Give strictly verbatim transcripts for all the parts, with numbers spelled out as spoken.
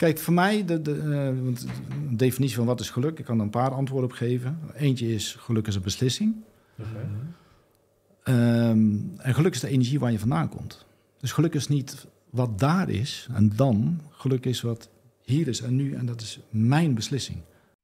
Kijk, voor mij, de, de, uh, want de definitie van wat is geluk... ik kan er een paar antwoorden op geven. Eentje is, geluk is een beslissing. Okay. Um, en geluk is de energie waar je vandaan komt. Dus geluk is niet wat daar is en dan. Geluk is wat hier is en nu en dat is mijn beslissing.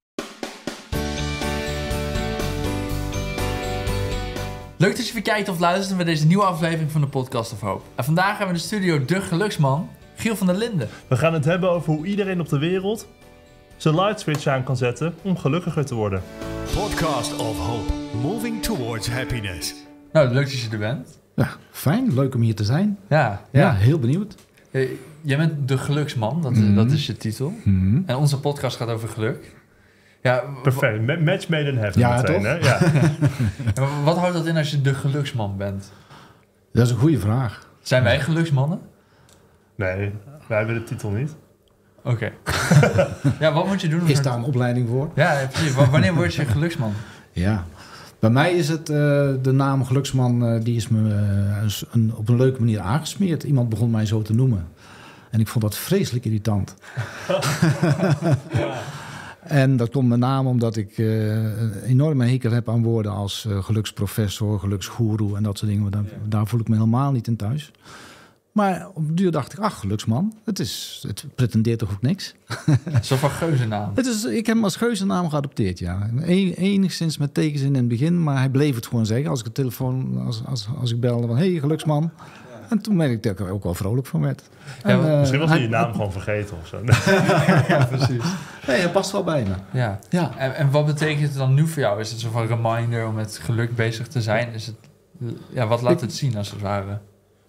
Leuk dat je weer kijkt of luistert naar deze nieuwe aflevering van de Podcast of Hope. En vandaag hebben we in de studio de geluksman, Giel van der Linden. We gaan het hebben over hoe iedereen op de wereld zijn light switch aan kan zetten om gelukkiger te worden. Podcast of Hope, moving towards happiness. Nou, leuk dat je er bent. Ja, fijn. Leuk om hier te zijn. Ja, ja. ja heel benieuwd. Hey, jij bent de geluksman, dat, mm-hmm. dat is je titel. Mm-hmm. En onze podcast gaat over geluk. Ja, perfect. W- Match made in heaven. Ja, meteen, toch? Hè? Ja. Wat houdt dat in als je de geluksman bent? Dat is een goede vraag. Zijn wij geluksmannen? Nee, wij hebben de titel niet. Oké. Okay. Ja, wat moet je doen? Is daar een opleiding voor? Ja, precies. Wanneer word je geluksman? Ja, bij mij is het uh, de naam geluksman, uh, die is me uh, een, op een leuke manier aangesmeerd. Iemand begon mij zo te noemen. En ik vond dat vreselijk irritant. Ja. En dat komt met name omdat ik uh, een enorme hekel heb aan woorden als uh, geluksprofessor, geluksgoeroe en dat soort dingen. Daar, daar voel ik me helemaal niet in thuis. Maar op de duur dacht ik, ach, geluksman, het, is, het pretendeert toch ook niks? Zo van geuzennaam. Het is, ik heb hem als geuzennaam geadopteerd, ja. E- enigszins met tegenzin in het begin, maar hij bleef het gewoon zeggen. Als ik de telefoon, als, als, als ik belde van, hé, hey, geluksman. Ja. En toen merkte ik dat ik er ook wel vrolijk van werd. Ja, en, uh, misschien was hij je naam gewoon vergeten of zo. Ja, precies. Nee, hij past wel bij me. Ja. Ja. En, en wat betekent het dan nu voor jou? Is het zo van reminder om met geluk bezig te zijn? Is het, ja, wat laat ik, het zien als het ware?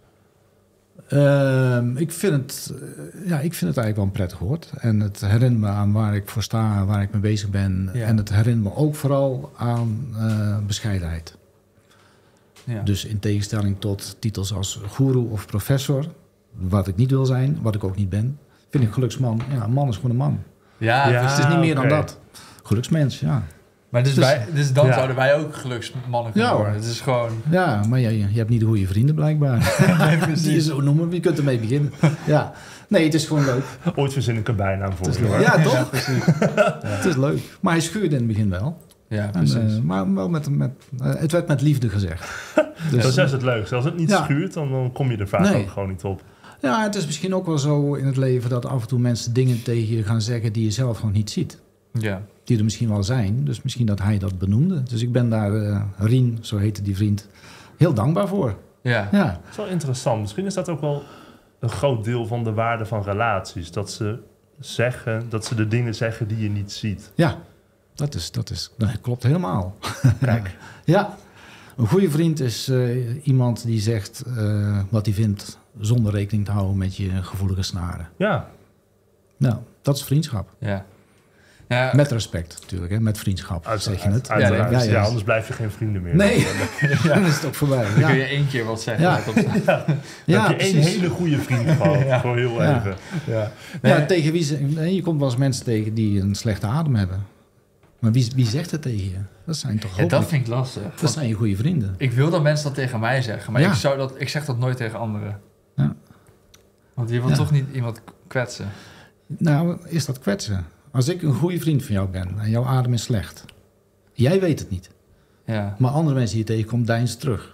Uh, ik, vind het, uh, ja, ik vind het eigenlijk wel een prettig woord. En het herinnert me aan waar ik voor sta, waar ik mee bezig ben. Ja. En het herinnert me ook vooral aan uh, bescheidenheid. Ja. Dus in tegenstelling tot titels als goeroe of professor, wat ik niet wil zijn, wat ik ook niet ben, vind ik geluksman. Ja, een man is gewoon een man. Ja, ja dus het is niet meer okay. dan dat. Geluksmens, ja. Maar dus, dus, wij, dus dan ja. zouden wij ook geluksmannen kunnen ja, worden. Het is gewoon... Ja, maar je, je hebt niet de goede vrienden blijkbaar. Nee, die je zo noemen, je kunt ermee beginnen. Ja. Nee, het is gewoon leuk. Ooit verzin ik een bijnaam voor je. Ja, toch? Ja, precies. Ja. Het is leuk. Maar hij schuurde in het begin wel. Ja, precies. En, uh, maar wel met, met, uh, het werd met liefde gezegd. Dus, dat is juist het leukste. Als het niet ja. schuurt, dan, dan kom je er vaak nee. ook gewoon niet op. Ja, het is misschien ook wel zo in het leven dat af en toe mensen dingen tegen je gaan zeggen die je zelf gewoon niet ziet. Ja. Die er misschien wel zijn. Dus misschien dat hij dat benoemde. Dus ik ben daar, uh, Rien, zo heette die vriend, heel dankbaar voor. Ja. ja. Dat is wel interessant. Misschien is dat ook wel een groot deel van de waarde van relaties. Dat ze zeggen, dat ze de dingen zeggen die je niet ziet. Ja, dat, is, dat, is, dat klopt helemaal. Kijk. Ja, een goede vriend is uh, iemand die zegt uh, wat hij vindt zonder rekening te houden met je gevoelige snaren. Ja. Nou, dat is vriendschap. Ja. Ja, met respect natuurlijk, hè? Met vriendschap uit, zeg je uit, het. Uit, ja, ja, ja, ja, anders blijf je geen vrienden meer. Nee, ja. Dan is het ook voorbij. Dan ja. kun je één keer wat zeggen. Ja. ja. Dan ja, heb je één hele goede vriend gehad, ja. voor heel ja. even. Ja. Nee. Ja, tegen wie ze, je komt wel eens mensen tegen die een slechte adem hebben. Maar wie, wie zegt het tegen je? Dat zijn toch ja, dat vind ik lastig. Dat zijn je goede vrienden. Ik wil dat mensen dat tegen mij zeggen, maar ja. ik, zou dat, ik zeg dat nooit tegen anderen. Ja. Want je wil ja. toch niet iemand kwetsen? Nou, is dat kwetsen? Als ik een goede vriend van jou ben en jouw adem is slecht. Jij weet het niet. Ja. Maar andere mensen die je tegenkomt, deinzen terug.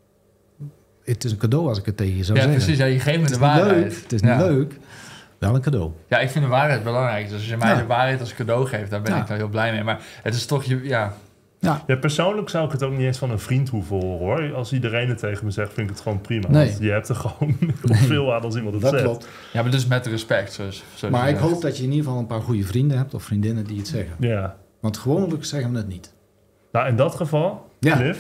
Het is een cadeau als ik het tegen je zou ja, zeggen. Precies, ja, je geeft me de het waarheid. Leuk, het is niet ja. leuk, wel een cadeau. Ja, ik vind de waarheid belangrijk. Dus als je mij ja. de waarheid als cadeau geeft, daar ben ja. ik dan heel blij mee. Maar het is toch, je, ja... Ja. ja, persoonlijk zou ik het ook niet eens van een vriend hoeven horen, hoor. Als iedereen het tegen me zegt, vind ik het gewoon prima. Nee. Want je hebt er gewoon nee. veel aan als iemand het dat zegt. Klopt. Ja, maar dus met respect. Zoals, zoals maar ik zegt. hoop dat je in ieder geval een paar goede vrienden hebt of vriendinnen die het zeggen. Ja. Want gewoonlijk zeggen we het niet. Nou, in dat geval, ja. Cliff.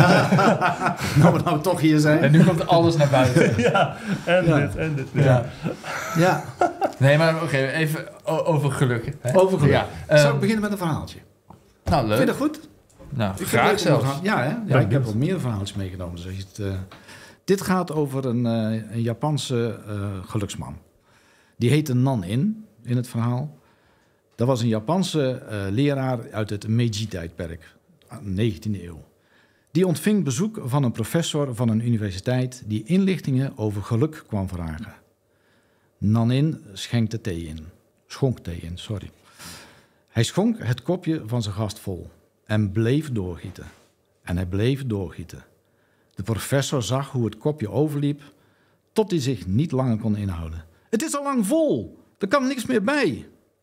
nou, we nou toch hier zijn. En nu komt alles naar buiten. ja, en ja. dit, en dit. Ja. Ja. ja. Nee, maar oké, okay, even over geluk. Hè? Over geluk. Ja. Zou um, ik beginnen met een verhaaltje? Nou, leuk. Vind je dat goed? Nou, ik graag zelfs. Verhaal, ja, hè? ja, ja, ik heb wat meer verhaaltjes meegenomen. Dus het, uh, dit gaat over een, uh, een Japanse uh, geluksman. Die heette Nan-in, in het verhaal. Dat was een Japanse uh, leraar uit het Meiji-tijdperk, negentiende eeuw. Die ontving bezoek van een professor van een universiteit die inlichtingen over geluk kwam vragen. Nan-in schenkte thee in. schonk thee in, sorry. Hij schonk het kopje van zijn gast vol en bleef doorgieten. En hij bleef doorgieten. De professor zag hoe het kopje overliep, tot hij zich niet langer kon inhouden. Het is al lang vol, er kan niks meer bij.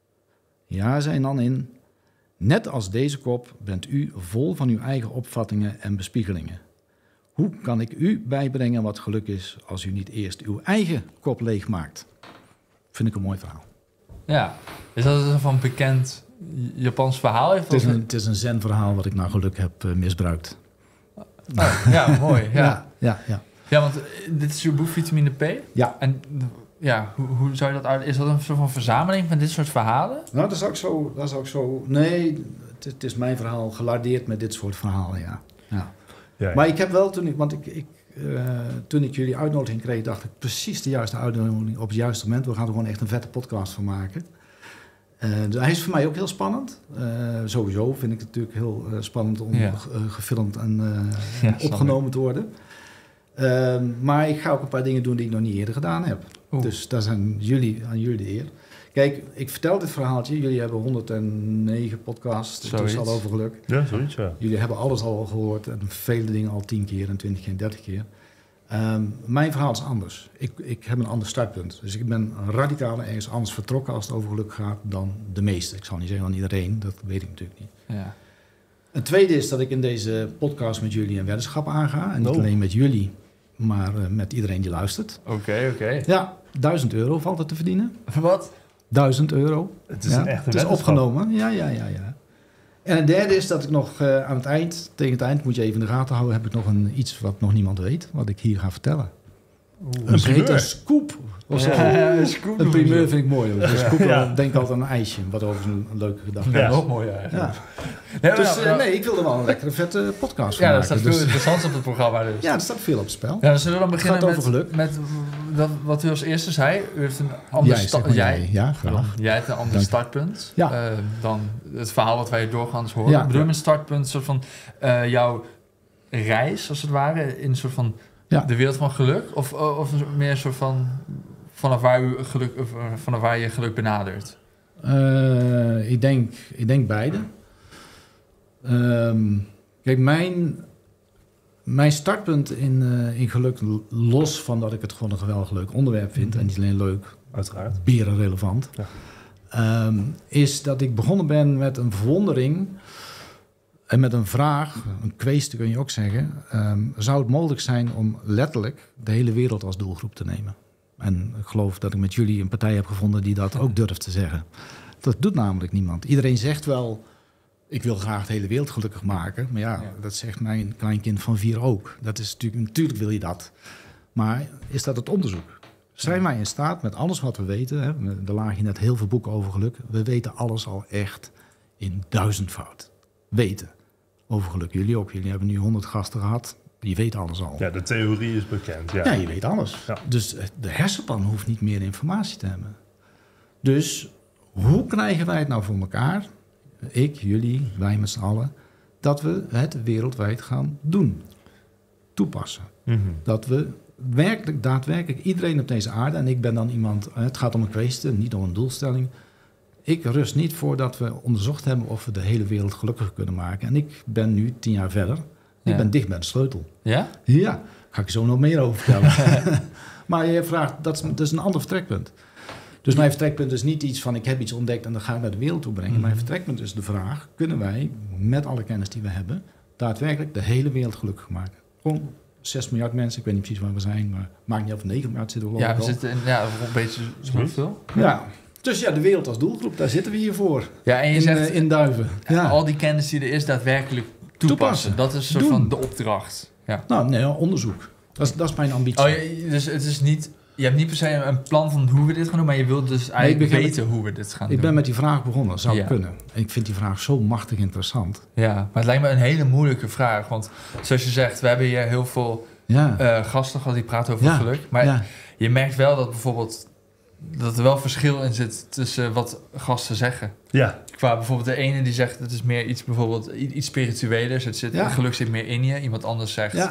Ja, zei Nanin, net als deze kop bent u vol van uw eigen opvattingen en bespiegelingen. Hoe kan ik u bijbrengen wat geluk is als u niet eerst uw eigen kop leegmaakt? Vind ik een mooi verhaal. Ja, is dat een van bekend Japans verhaal? Het is een, het is een zen-verhaal wat ik naar geluk heb uh, misbruikt. Oh, ja, mooi. Ja. Ja, ja, ja. ja, want uh, dit is uw boek Vitamine P. Ja. En ja, hoe, hoe zou je dat uit... Is dat een soort van verzameling van dit soort verhalen? Nou, dat zou ik zo... Dat zou ik zo nee, het, het is mijn verhaal gelardeerd met dit soort verhalen, ja. ja. Ja, ja. Maar ik heb wel, toen ik, want ik, ik, uh, toen ik jullie uitnodiging kreeg, dacht ik precies de juiste uitnodiging op het juiste moment. We gaan er gewoon echt een vette podcast van maken. Uh, dus hij is voor mij ook heel spannend. Uh, sowieso vind ik het natuurlijk heel uh, spannend om Ja. uh, gefilmd en uh, Ja, opgenomen te worden. Uh, maar ik ga ook een paar dingen doen die ik nog niet eerder gedaan heb. Oeh. Dus daar zijn jullie, aan jullie de eer. Kijk, ik vertel dit verhaaltje. Jullie hebben honderdnegen podcasts. Het is al over geluk. Ja, zoiets, ja. Jullie hebben alles al gehoord en vele dingen al tien keer en twintig keer en dertig keer. Um, mijn verhaal is anders. Ik, ik heb een ander startpunt. Dus ik ben radicaal ergens anders vertrokken als het over geluk gaat dan de meeste. Ik zal niet zeggen dan iedereen, dat weet ik natuurlijk niet. Ja. Het tweede is dat ik in deze podcast met jullie een weddenschap aanga. En niet Oh. alleen met jullie, maar uh, met iedereen die luistert. Oké, okay, oké. Okay. Ja, duizend euro valt er te verdienen. Wat? Duizend euro. Het is ja, een echte het is weddenschap. opgenomen. Ja, ja, ja, ja. En het derde is dat ik nog uh, aan het eind, tegen het eind moet je even in de gaten houden, heb ik nog een, iets wat nog niemand weet, wat ik hier ga vertellen. Oeh, Een een heet primeur. een scoop. Of zo. Ja, ja, een scoop. Een primeur vind ik mooi. Hoor. Een scoop, Ja. ja. Denk altijd aan een ijsje, wat overigens een, een leuke gedachte Ja, is. Ja. nog mooier eigenlijk. Ja. Nee, maar Dus nou, uh, nee, ik wil er wel een lekkere vette podcast van ja, er maken. staat veel Dus, interessants op het programma dus. ja, er staat veel op het spel. Ja, dan zullen we dan beginnen gaat met, over geluk. met dat, wat u als eerste zei. U heeft een ander Jij, sta- zeg maar jij, jij. Ja, pardon, graag. jij hebt een ander Dank je. startpunt Ja. uh, dan het verhaal wat wij doorgaans horen. Ja. Ik bedoel met startpunt een soort van uh, jouw reis, als het ware, in een soort van Ja. de wereld van geluk? Of, of meer een soort van vanaf waar, u geluk, of, uh, vanaf waar je geluk benadert? Uh, ik, denk, ik denk beide. Um, kijk, mijn, mijn startpunt in, uh, in geluk, los van dat ik het gewoon een geweldig leuk onderwerp vind, Mm-hmm. en niet alleen leuk, Uiteraard. berenrelevant, Ja. um, is dat ik begonnen ben met een verwondering en met een vraag, een kwestie kun je ook zeggen, um, zou het mogelijk zijn om letterlijk de hele wereld als doelgroep te nemen? En ik geloof dat ik met jullie een partij heb gevonden die dat ook durft te zeggen. Dat doet namelijk niemand. Iedereen zegt wel, ik wil graag de hele wereld gelukkig maken. Maar ja, Ja. dat dat zegt mijn kleinkind van vier ook. Dat is natuurlijk, natuurlijk wil je dat. Maar is dat het onderzoek? Zijn wij in staat met alles wat we weten... Hè, er lagen net heel veel boeken over geluk. We weten alles al echt in duizendvoud. Weten over geluk. Jullie ook. Jullie hebben nu honderd gasten gehad. Je weet alles al. Ja, de theorie is bekend. Ja, Ja, je weet alles. Ja. Dus de hersenpan hoeft niet meer informatie te hebben. Dus hoe krijgen wij het nou voor elkaar, ik, jullie, wij met z'n allen, dat we het wereldwijd gaan doen, toepassen. Mhm. Dat we werkelijk, daadwerkelijk iedereen op deze aarde, en ik ben dan iemand, het gaat om een kwestie, niet om een doelstelling. Ik rust niet voordat we onderzocht hebben of we de hele wereld gelukkig kunnen maken. En ik ben nu tien jaar verder. Ik Ja. ben dicht bij de sleutel. Ja? Ja, ga ik zo nog meer over vertellen. Maar je vraagt, dat is, dat is een ander vertrekpunt. Dus mijn vertrekpunt is niet iets van ik heb iets ontdekt en dat ga ik naar de wereld toe brengen. Mm-hmm. Mijn vertrekpunt is de vraag, kunnen wij met alle kennis die we hebben, daadwerkelijk de hele wereld gelukkig maken? Gewoon zes miljard mensen, ik weet niet precies waar we zijn, maar maakt niet uit of negen miljard zitten we Ja, geloof we ik al. zitten in, ja, een beetje zoveel. Ja, dus ja, de wereld als doelgroep, daar zitten we hier voor. Ja, en je In, zegt eh, in Duiven. Ja. al die kennis die er is daadwerkelijk toepassen. Toepassen. Dat is een soort Doen. van de opdracht. Ja. Nou, nee, onderzoek. Dat is, dat is mijn ambitie. Oh, je, dus het is niet... Je hebt niet per se een plan van hoe we dit gaan doen, maar je wilt dus eigenlijk begin weten hoe we dit gaan Ik doen. ben met die vraag begonnen, zou Ja. kunnen. En ik vind die vraag zo machtig interessant. Ja, maar het lijkt me een hele moeilijke vraag. Want zoals je zegt, we hebben hier heel veel Ja, uh, gasten gehad die praten over Ja. geluk. Maar ja. je merkt wel dat bijvoorbeeld... dat er wel verschil in zit tussen wat gasten zeggen. Ja, Qua bijvoorbeeld de ene die zegt het is meer iets bijvoorbeeld i- iets spirituelers. Het zit, Ja. geluk zit meer in je. Iemand anders zegt ja.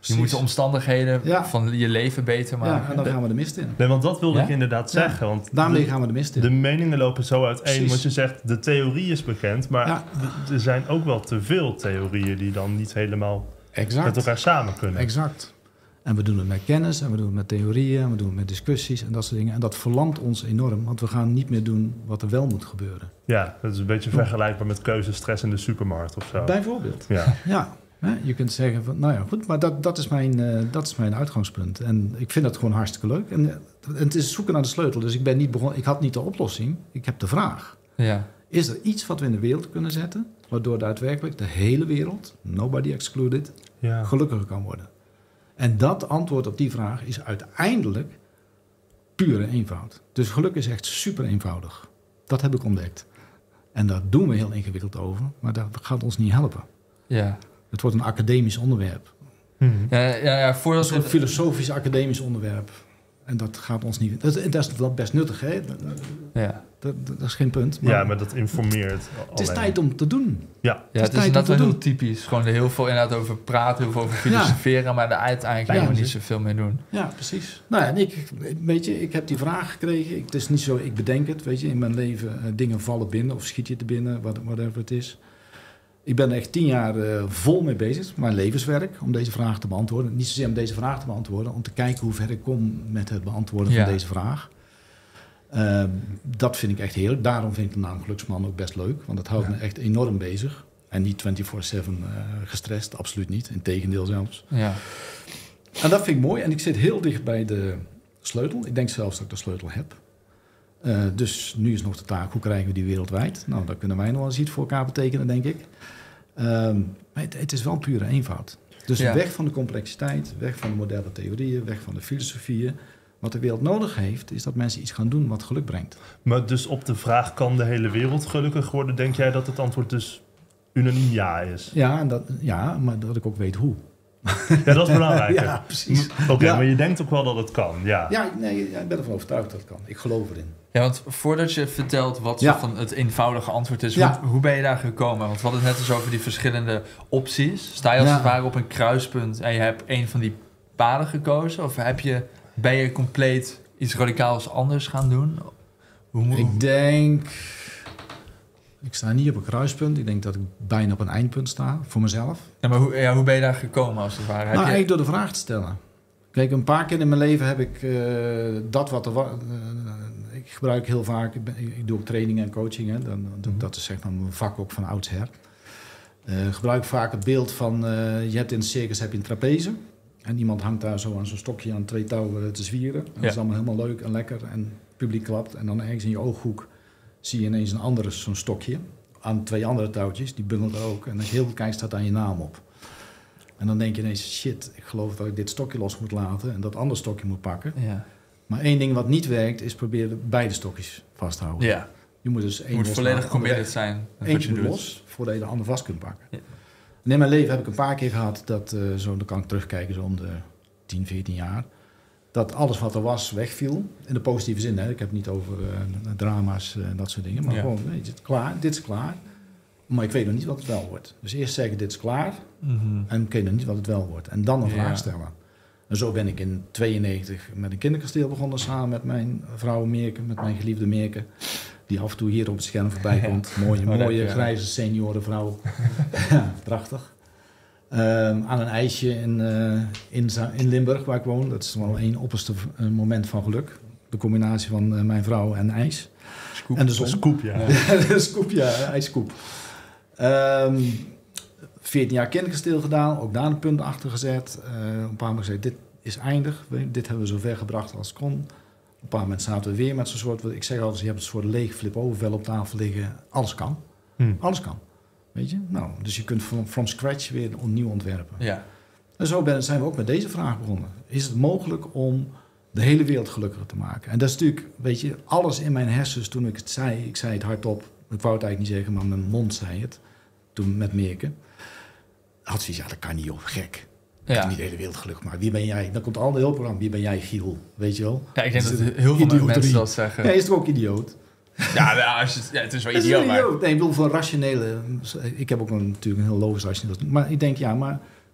Je moet de omstandigheden Ja. van je leven beter maken. Ja, en dan gaan we de mist in. Nee, want dat wilde Ja? ik inderdaad Ja. zeggen. Want Daarmee de, gaan we de mist in. de meningen lopen zo uiteen. Precies. Want je zegt, de theorie is bekend. Maar Ja. d- er zijn ook wel te veel theorieën die dan niet helemaal Exact. met elkaar samen kunnen. Exact. En we doen het met kennis, en we doen het met theorieën, en we doen het met discussies en dat soort dingen. En dat verlamt ons enorm, want we gaan niet meer doen wat er wel moet gebeuren. Ja, dat is een beetje vergelijkbaar met keuzestress in de supermarkt of zo. Bijvoorbeeld. Ja. Ja, hè, je kunt zeggen van, nou ja, goed, maar dat, dat, is mijn, uh, dat is mijn uitgangspunt. En ik vind dat gewoon hartstikke leuk. En, en het is zoeken naar de sleutel. Dus ik ben niet begonnen, ik had niet de oplossing, ik heb de vraag. Ja. Is er iets wat we in de wereld kunnen zetten, waardoor daadwerkelijk de hele wereld, nobody excluded, Ja. gelukkiger kan worden? En dat antwoord op die vraag is uiteindelijk pure eenvoud. Dus geluk is echt super eenvoudig. Dat heb ik ontdekt. En daar doen we heel ingewikkeld over, maar dat gaat ons niet helpen. Ja. Het wordt een academisch onderwerp. Mhm. Ja, ja, ja, Een voordat soort we... filosofisch academisch onderwerp. En dat gaat ons niet... Dat, dat is wel best nuttig, hè? Dat, Ja. dat, dat is geen punt. Maar Ja, maar dat informeert het is alleen. tijd om te doen. Ja, Ja, is het is tijd om inderdaad te wel heel doen. typisch. Gewoon er heel veel inderdaad over praten, heel veel over filosoferen, maar er uiteindelijk Ja, helemaal niet precies. zoveel mee doen. Ja, precies. Nou ja, en ik, weet je, ik heb die vraag gekregen. Ik, het is niet zo, ik bedenk het, weet je. In mijn leven, uh, dingen vallen binnen of schiet je te binnen, what- whatever het is. Ik ben er echt tien jaar uh, vol mee bezig, mijn levenswerk, om deze vraag te beantwoorden. Niet zozeer om deze vraag te beantwoorden, om te kijken hoe ver ik kom met het beantwoorden Ja. van deze vraag. Uh, dat vind ik echt heerlijk. Daarom vind ik de naam Geluksman ook best leuk, want dat houdt Ja. me echt enorm bezig. En niet vierentwintig zeven uh, gestrest, absoluut niet. Integendeel zelfs. Ja. En dat vind ik mooi. En ik zit heel dicht bij de sleutel. Ik denk zelfs dat ik de sleutel heb. Uh, dus nu is nog de taak, hoe krijgen we die wereldwijd? Nou, daar kunnen wij nog wel eens iets voor elkaar betekenen, denk ik. Um, maar het, het is wel pure eenvoud. Dus Ja. weg van de complexiteit, weg van de moderne theorieën, weg van de filosofieën. Wat de wereld nodig heeft, is dat mensen iets gaan doen wat geluk brengt. maar dus op de vraag, kan de hele wereld gelukkig worden? Denk jij dat het antwoord dus unaniem ja is? Ja, en dat, ja maar dat ik ook weet hoe. Ja, dat is belangrijk. Ja, precies. Oké, Ja. maar je denkt ook wel dat het kan, ja. Ja, nee, ik ben ervan overtuigd dat het kan. Ik geloof erin. Ja, want voordat je vertelt wat Ja. zo van het eenvoudige antwoord is, Ja. hoe, hoe ben je daar gekomen? Want we hadden het net eens over die verschillende opties. Sta je als Ja. het ware op een kruispunt en je hebt een van die paden gekozen? Of heb je, ben je compleet iets radicaals anders gaan doen? Hoe moet Ik denk... Ik sta niet op een kruispunt. Ik denk dat ik bijna op een eindpunt sta, voor mezelf. ja, maar hoe, ja, hoe ben je daar gekomen als het ware? Heb Nou, je, eigenlijk door de vraag te stellen. Kijk, een paar keer in mijn leven heb ik uh, dat wat er was... Uh, ik gebruik heel vaak... Ik, ben, ik doe ook trainingen en coachingen. Dan, dan, Mhm. Dat is zeg maar mijn vak ook van oudsher. Uh, gebruik vaak het beeld van... Uh, je hebt in een circus heb je een trapeze. En iemand hangt daar zo aan zo'n stokje aan twee touwen te zwieren. En Ja. dat is allemaal helemaal leuk en lekker. En het publiek klapt. En dan ergens in je ooghoek zie je ineens een andere zo'n stokje. Aan twee andere touwtjes. Die bungelt er ook. En als je heel goed kijkt, staat daar je naam op. En dan denk je ineens, shit, ik geloof dat ik dit stokje los moet laten en dat andere stokje moet pakken. ja. Maar één ding wat niet werkt, is proberen beide stokjes vast te houden. ja, Je moet dus één je moet loslaten, volledig ander committed weg. zijn met wat Eentje je moet doet. los, voordat je de ander vast kunt pakken. Ja. En in mijn leven heb ik een paar keer gehad, dat, uh, zo, dan kan ik terugkijken, zo om de tien, veertien jaar, dat alles wat er was wegviel. In de positieve zin, hè. Ik heb het niet over uh, drama's en uh, dat soort dingen, maar Ja. gewoon, weet je, klaar, dit is klaar. Maar ik weet nog niet wat het wel wordt. Dus eerst zeggen, dit is klaar. Mhm. En ik weet nog niet wat het wel wordt. En dan een Ja. vraag stellen. En zo ben ik in tweeënnegentig met een kinderkasteel begonnen samen met mijn vrouw Meerke, met mijn geliefde Meerke. Die af en toe hier op het scherm voorbij komt. Mooie, Oh, leuk, mooie ja. grijze seniorenvrouw. Ja, prachtig. Um, aan een ijsje in, uh, in, Za- in Limburg, waar ik woon. Dat is wel één opperste uh, moment van geluk. De combinatie van uh, mijn vrouw en ijs. Scoop. En de zon. Scoop, ja. Ja. De scoop, ja, ijscoop. Um, veertien jaar kinderkasteel gedaan, ook daar een punt achter gezet. Uh, op een paar moment gezegd, dit is eindig. Dit hebben we zo ver gebracht als het kon. Op een paar moment zaten we weer met zo'n soort... Ik zeg altijd, je hebt een soort leeg flip-overvel op tafel liggen. Alles kan. Hm. Alles kan. Weet je? Nou, dus je kunt from, from scratch weer opnieuw ontwerpen. Ja. En zo ben, zijn we ook met deze vraag begonnen. Is het mogelijk om de hele wereld gelukkiger te maken? En dat is natuurlijk, weet je, alles in mijn hersens toen ik het zei. Ik zei het hardop. Ik wou het eigenlijk niet zeggen, maar mijn mond zei het. Toen met Meerke. Had zoiets, ja, dat kan niet, joh, gek. Ik Ja. kan niet de hele wereld gelukkig maken. Wie ben jij? Dan komt al de heel programma. Wie ben jij, Giel? Weet je wel? Ja, ik denk Is dat het heel veel idioterie? mensen dat zeggen. Ja, is toch ook idioot? Ja, nou, als je, ja, het is wel Het is idioot, een maar... idioot. Nee, ik bedoel, voor rationele... Ik heb ook een, natuurlijk een heel logisch rationeel... Maar ik denk, ja, maar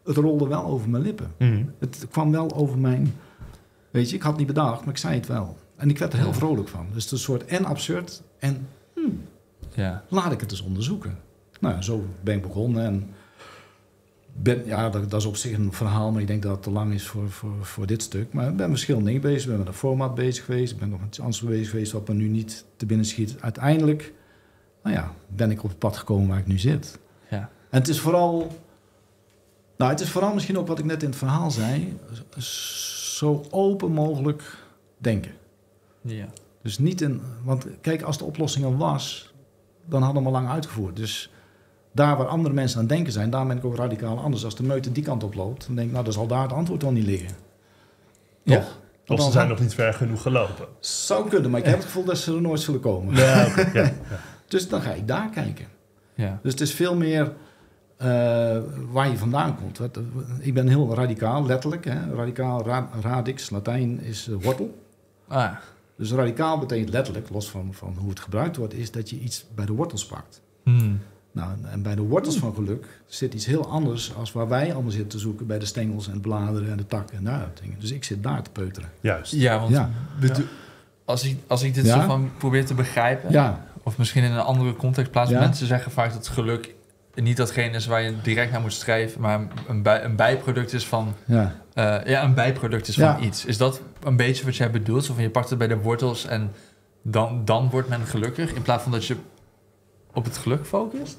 het rolde wel over mijn lippen. Mm. Het kwam wel over mijn... Weet je, ik had het niet bedacht, maar ik zei het wel. En ik werd er heel Ja. vrolijk van. Dus het is een soort en absurd en hmm, Ja. laat ik het eens onderzoeken. Nou, zo ben ik begonnen en... Ben, ja, dat, dat is op zich een verhaal, maar ik denk dat het te lang is voor, voor, voor dit stuk. Maar ik ben verschillende dingen bezig. Ik ben met een format bezig geweest. Ik ben nog met iets anders bezig geweest wat me nu niet te binnen schiet. Uiteindelijk, nou ja, ben ik op het pad gekomen waar ik nu zit. Ja. En het is vooral... Nou, het is vooral misschien ook wat ik net in het verhaal zei. Zo open mogelijk denken. Ja. Dus niet in... Want kijk, als de oplossing er was, dan hadden we hem al lang uitgevoerd. Dus... Daar waar andere mensen aan het denken zijn, daar ben ik ook radicaal anders. Als de meute die kant op loopt, dan denk ik, nou, dan zal daar het antwoord wel niet liggen. Ja. Toch? Of Want ze dan- zijn nog niet ver genoeg gelopen. Zou kunnen, maar ik heb het gevoel dat ze er nooit zullen komen. Ja, oké, ja, ja. Dus dan ga ik daar kijken. Ja. Dus het is veel meer eh, waar je vandaan komt. Wat- Ik ben heel radicaal, letterlijk. Hè? Radicaal, ra- radix, Latijn is eh, wortel. Ah, Dus radicaal betekent letterlijk, los van, van hoe het gebruikt wordt, is dat je iets bij de wortels pakt. hmm. Nou, en bij de wortels van geluk zit iets heel anders als waar wij allemaal zitten te zoeken bij de stengels en de bladeren en de takken en daaruit dingen. Dus ik zit daar te peuteren. Juist. Ja, want Ja. bedo- Als, ik, als ik dit Ja? zo van probeer te begrijpen, Ja, of misschien in een andere context plaatsen, Ja. mensen zeggen vaak dat geluk niet datgene is waar je direct naar moet streven, maar een, bij, een bijproduct is van ja. eh, ja, een bijproduct is Ja. van iets. Is dat een beetje wat jij bedoelt? Zo van je pakt het bij de wortels en dan, dan wordt men gelukkig, in plaats van dat je op het geluk focust?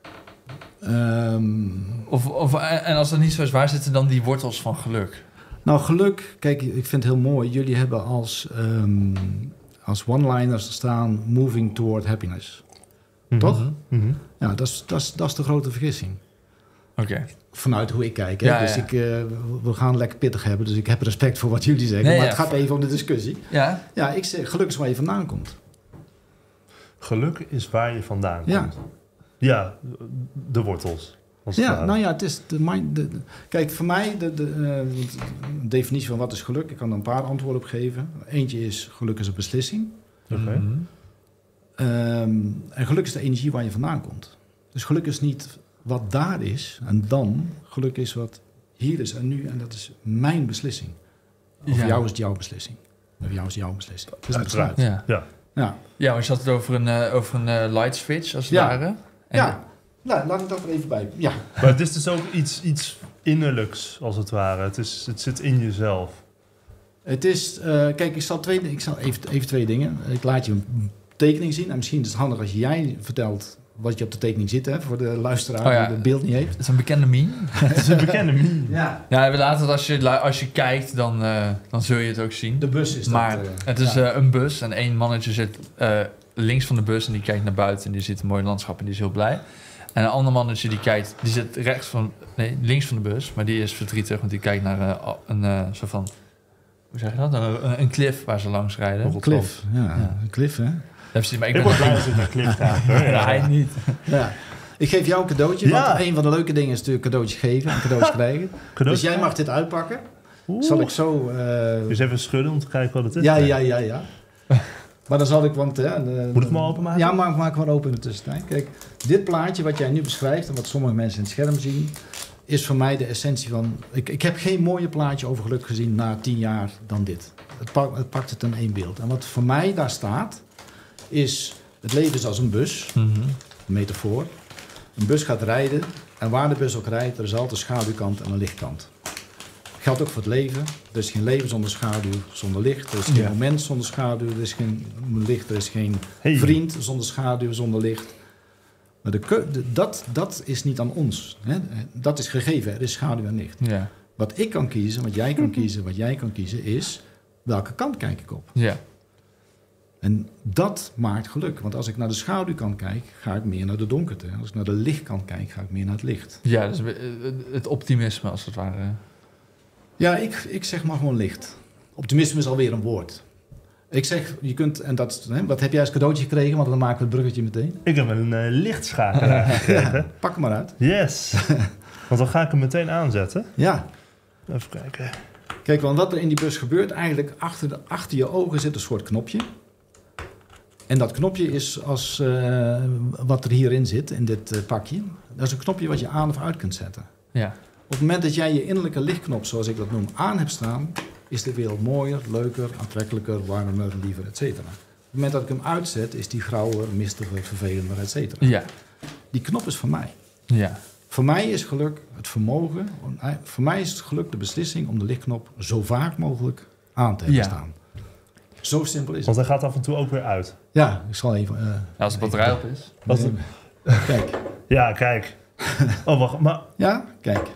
Ehm, Of, of, en als dat niet zo is, waar zitten dan die wortels van geluk? nou, geluk, kijk, ik vind het heel mooi. Jullie hebben als, ehm, als one-liners staan moving toward happiness. Toch? Mhm. Mhm. Ja, dat is, dat is, dat is de grote vergissing. Oké. Vanuit hoe ik kijk. Hè? Ja, dus ja. Ik, eh, we gaan lekker pittig hebben, dus ik heb respect voor wat jullie zeggen. Nee, maar ja. het gaat even om de discussie. Ja? Ja, ik zeg, geluk is waar je vandaan komt. Geluk is waar je vandaan Ja. komt. Ja, de wortels. Als het Ja, ware. nou ja, het is de mind. De, de- kijk, voor mij, de, de, eh, de definitie van wat is geluk, ik kan er een paar antwoorden op geven. Eentje is, geluk is een beslissing. Oké. Mhm. Ehm, en geluk is de energie waar je vandaan komt. Dus geluk is niet wat daar is en dan. Geluk is wat hier is en nu en dat is mijn beslissing. Of Ja. jou is het jouw beslissing. Of jou is het jouw beslissing. Het is een Uiteraard. besluit. Ja. Ja. Ja, Ja, maar je had het over een, eh, over een eh, light switch, als het Ja. ware. En ja. Nou, laat ik dat er even bij. Ja, Maar het is dus ook iets, iets innerlijks, als het ware. Het, is, het zit in jezelf. het is... eh, kijk, ik zal, twee, ik zal even, even twee dingen. Ik laat je een tekening zien. En misschien is het handig als jij vertelt wat je op de tekening zit, hè, voor de luisteraar Oh ja. die het beeld niet heeft. Het is een bekende meme. Het is een bekende meme. Ja. Ja, we laten het als je, lu- als je kijkt, dan, eh, dan zul je het ook zien. De bus is Maar dat. eh, het is ja. eh, een bus en één mannetje zit eh, links van de bus en die kijkt naar buiten en die ziet een mooi landschap en die is heel blij. En een ander mannetje die kijkt, die zit rechts van, nee, links van de bus, maar die is verdrietig, want die kijkt naar eh, een uh, soort van, hoe zeg je dat? Een, een cliff waar ze langs rijden. Een cliff. Ja, Ja. een cliff, hè? Heeft ze- Maar ik Ik ben word blij als ik naar Cliff ga. hoor. Ja, hij niet. Ja. Ik geef jou een cadeautje, Ja. want een van de leuke dingen is natuurlijk cadeautjes geven en cadeautjes krijgen. Cadeau? Dus jij mag dit uitpakken. Oeh. Zal ik zo... eh, Dus even schudden om te kijken wat het is. ja, ja, ja, ja. Maar dan zal ik, want... Ja, de- Moet ik hem al openmaken? Ja, maak, maak maar open in de tussentijd. Kijk, dit plaatje wat jij nu beschrijft en wat sommige mensen in het scherm zien, is voor mij de essentie van... Ik, ik heb geen mooier plaatje over geluk gezien na tien jaar dan dit. Het, pak, het pakt het in één beeld. En wat voor mij daar staat, is... Het leven is als een bus, Mhm. een metafoor. Een bus gaat rijden en waar de bus ook rijdt, er is altijd een schaduwkant en een lichtkant. Geldt ook voor het leven. Er is geen leven zonder schaduw, zonder licht. Er is geen Ja. moment zonder schaduw. Er is geen licht, er is geen Hey. vriend zonder schaduw, zonder licht. Maar de, keu- de- dat, dat is niet aan ons. Hè? Dat is gegeven, er is schaduw en licht. Ja. Wat ik kan kiezen, wat jij kan kiezen, wat jij kan kiezen, is welke kant kijk ik op. Ja. En dat maakt geluk. Want als ik naar de schaduwkant kijk, ga ik meer naar de donkerte. Als ik naar de lichtkant kijk, ga ik meer naar het licht. Ja, dus eh, het optimisme als het ware. Ja, ik, ik zeg maar gewoon licht. Optimisme is alweer een woord. Ik zeg, je kunt, en dat, hè, wat heb jij als cadeautje gekregen? Want dan maken we het bruggetje meteen. Ik heb een uh, lichtschakelaar gekregen. Ja, pak hem maar uit. Yes. Want dan ga ik hem meteen aanzetten. Ja, Even kijken. kijk, want wat er in die bus gebeurt, eigenlijk achter, de, achter je ogen zit een soort knopje. En dat knopje is als uh, wat er hierin zit, in dit uh, pakje. Dat is een knopje wat je aan of uit kunt zetten. Ja. Op het moment dat jij je innerlijke lichtknop, zoals ik dat noem, aan hebt staan, is de wereld mooier, leuker, aantrekkelijker, warmer, liever, et cetera. Op het moment dat ik hem uitzet, is die grauwer, mistiger, vervelender, et cetera. Ja. Die knop is van mij. Ja. Voor mij is geluk het vermogen, voor mij is het geluk de beslissing om de lichtknop zo vaak mogelijk aan te hebben Ja. staan. Zo simpel is het. Want hij gaat af en toe ook weer uit. Ja, ik zal even... Uh, Als de batterij op is. Wat nee, kijk. Ja, kijk. Oh, wacht. Maar... Ja, kijk.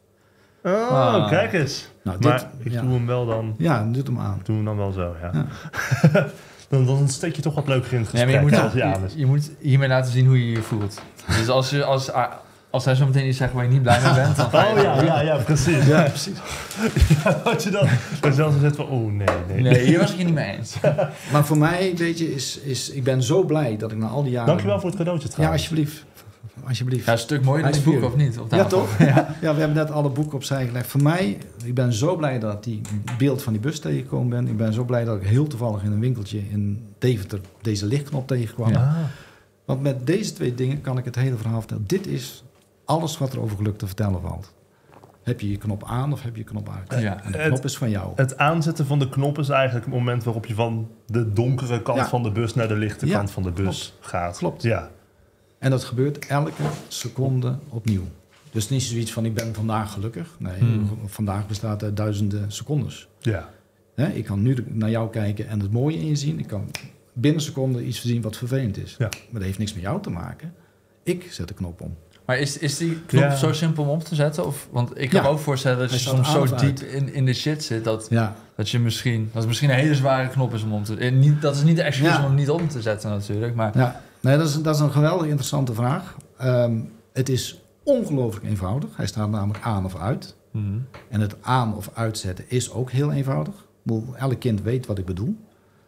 Oh, Ah. kijk eens. Nou, dit, Maar ik ja. doe hem wel dan... Ja, doe hem aan. Doe hem dan wel zo, ja. Ja. dan, dan steek je toch wat leuker in het Nee, gesprek. maar je, moet, als je, Janus. je moet hiermee laten zien hoe je je voelt. Dus als, je, als, als hij zo meteen iets zegt waar je niet blij mee bent, dan ga je... Oh ja, ja, ja, precies. Ja, precies. Ja, dat je dan, dan zelfs zegt van, oh nee, nee. Nee, hier was ik het niet mee eens. Maar voor mij, weet je, is, is... Ik ben zo blij dat ik na al die jaren... Dankjewel voor het cadeautje Ja, trouwens. alsjeblieft. Alsjeblieft. Ja, een stuk mooier dan Hij die is boek, vier. of niet? Op Ja, tafel. toch? Ja. ja, we hebben net alle boeken opzij gelegd. Voor mij, ik ben zo blij dat ik die beeld van die bus tegengekomen ben. Ik ben zo blij dat ik heel toevallig in een winkeltje in Deventer deze lichtknop tegenkwam. Ja. Ah, Want met deze twee dingen kan ik het hele verhaal vertellen. Dit is alles wat er over geluk te vertellen valt. Heb je je knop aan of heb je je knop uit? Ja. En de Het- knop is van jou. het aanzetten van de knop is eigenlijk het moment waarop je van de donkere kant Ja. van de bus naar de lichte Ja, kant van de bus gaat. Klopt. Ja. En dat gebeurt elke seconde opnieuw. Dus niet zoiets van ik ben vandaag gelukkig. Nee, Hmm. vandaag bestaat uit duizenden secondes. Ja. Hè, ik kan nu de- naar jou kijken en het mooie in je zien. Ik kan binnen een seconde iets zien wat vervelend is. Ja. Maar dat heeft niks met jou te maken. Ik zet de knop om. Maar is, is die knop Ja. zo simpel om op te zetten? Of, want ik kan Ja. me ook voorstellen dat Hij je staat soms aan zo of diep uit. in, in de shit zit... Dat, Ja, dat je misschien... Dat het misschien een hele zware knop is om om te... en Niet, dat is niet de excuus Ja. om hem niet om te zetten natuurlijk, maar... ja. Nee, dat is, dat is een geweldig interessante vraag. Ehm, het is ongelooflijk eenvoudig. Hij staat namelijk aan of uit. Mhm. En het aan of uitzetten is ook heel eenvoudig. Ik bedoel, elk kind weet wat ik bedoel.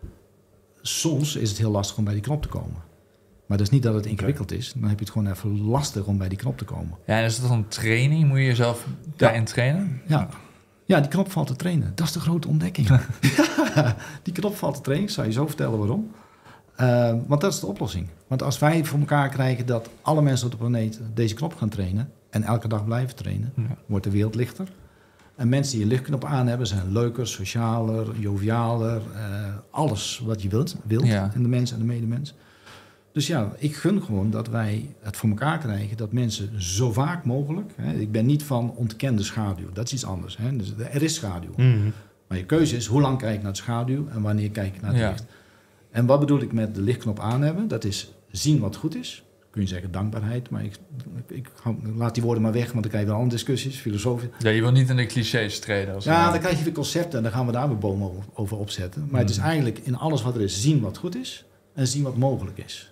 Soms is het heel lastig om bij die knop te komen. Maar dat is niet dat het ingewikkeld is. Dan heb je het gewoon even lastig om bij die knop te komen. Ja, en is dat dan training? Moet je jezelf daarin trainen? Ja. Ja, die knop valt te trainen. Dat is de grote ontdekking. Ja, die knop valt te trainen. Ik zal je zo vertellen waarom. Uh, want dat is de oplossing. Want als wij voor elkaar krijgen dat alle mensen op de planeet deze knop gaan trainen... en elke dag blijven trainen, Ja. wordt de wereld lichter. En mensen die een lichtknop aan hebben zijn leuker, socialer, jovialer. Uh, alles wat je wilt, wilt Ja. in de mens en de medemens. Dus ja, ik gun gewoon dat wij het voor elkaar krijgen... dat mensen zo vaak mogelijk... Hè, ik ben niet van ontken de schaduw. Dat is iets anders. Hè, dus er is schaduw. Mhm. Maar je keuze is hoe lang kijk ik naar de schaduw... en wanneer kijk ik naar het Ja. licht. En wat bedoel ik met de lichtknop aan hebben? Dat is zien wat goed is. Kun je zeggen dankbaarheid, maar ik, ik, ik hou- laat die woorden maar weg... want dan krijg je wel andere discussies, filosofie. Ja, je wil niet in de clichés treden. Als Ja, het- dan krijg je de concepten en dan gaan we daar weer bomen over, over opzetten. Maar het is eigenlijk in alles wat er is zien wat goed is... en zien wat mogelijk is.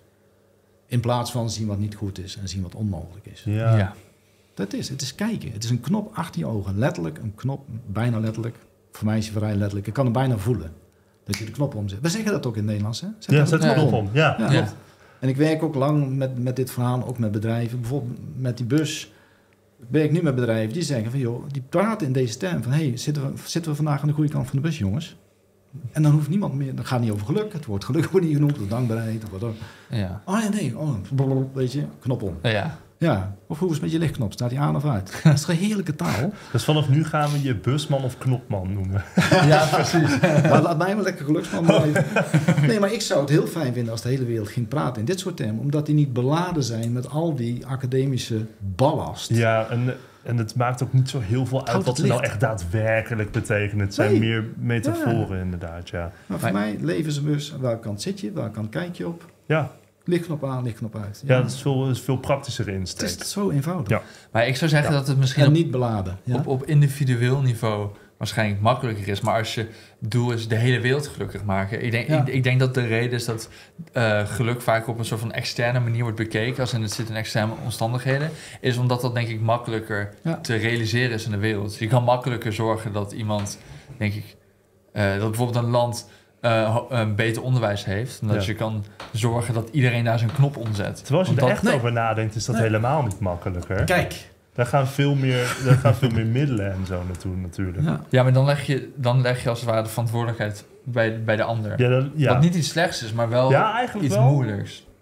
In plaats van zien wat niet goed is en zien wat onmogelijk is. Ja. Ja. Dat is, het is kijken. Het is een knop achter je ogen. Letterlijk een knop, bijna letterlijk. Voor mij is hij vrij letterlijk. Ik kan hem bijna voelen. Dat je de knop omzet. We zeggen dat ook in het Nederlands, hè? Zet Ja, de zet de Ja. knop om. Ja. Ja. Ja. En ik werk ook lang met, met dit verhaal, ook met bedrijven. Bijvoorbeeld met die bus. Ik werk nu met bedrijven die zeggen van... joh, die praten in deze term van... hé, hey, zitten, we, zitten we vandaag aan de goede kant van de bus, jongens? En dan hoeft niemand meer... Dan gaat het niet over geluk. Het woord geluk wordt niet genoemd. Of dankbaarheid. Of wat dan. Ja. Oh nee, nee. Oh, blablabla, weet je, knop om. Ja. Ja. Of hoe is het met je lichtknop? Staat die aan of uit? Dat is een heerlijke taal. Dus vanaf nu gaan we je busman of knopman noemen. Ja, precies. Maar laat mij maar lekker geluksman blijven. Nee, maar ik zou het heel fijn vinden als de hele wereld ging praten in dit soort termen. Omdat die niet beladen zijn met al die academische ballast. Ja, en, en het maakt ook niet zo heel veel uit Houdt wat het ze nou licht. echt daadwerkelijk betekenen. Het zijn Nee. meer metaforen inderdaad, ja. Maar voor Maar- mij, leven is een bus. Aan welke kant zit je? Welke kant kijk je op? Ja, Lichtknop aan, lichtknop uit. ja dat is veel, is veel praktischer het insteek. is zo eenvoudig. Ja. Maar ik zou zeggen Ja. dat het misschien En op, niet beladen. Ja? op, op individueel niveau waarschijnlijk makkelijker is. Maar als je doel is de hele wereld gelukkig maken. Ik denk, Ja. ik, ik denk dat de reden is dat eh, geluk vaak op een soort van externe manier wordt bekeken. Als in het zit in externe omstandigheden. Is omdat dat denk ik makkelijker Ja. te realiseren is in de wereld. Je kan makkelijker zorgen dat iemand, denk ik, eh, dat bijvoorbeeld een land eh, ho- een beter onderwijs heeft. En dat Ja. je kan zorgen dat iedereen daar zijn knop omzet. Terwijl als je Want er dat- echt nee. over nadenkt, is dat Nee. helemaal niet makkelijker. Kijk. Daar gaan veel meer, daar gaan veel meer middelen en zo naartoe natuurlijk. Ja, Ja. Ja, maar dan leg je, dan leg je als het ware de verantwoordelijkheid bij, bij de ander. dan, ja. Wat niet iets slechts is, maar wel Ja, eigenlijk iets wel. moeilijks.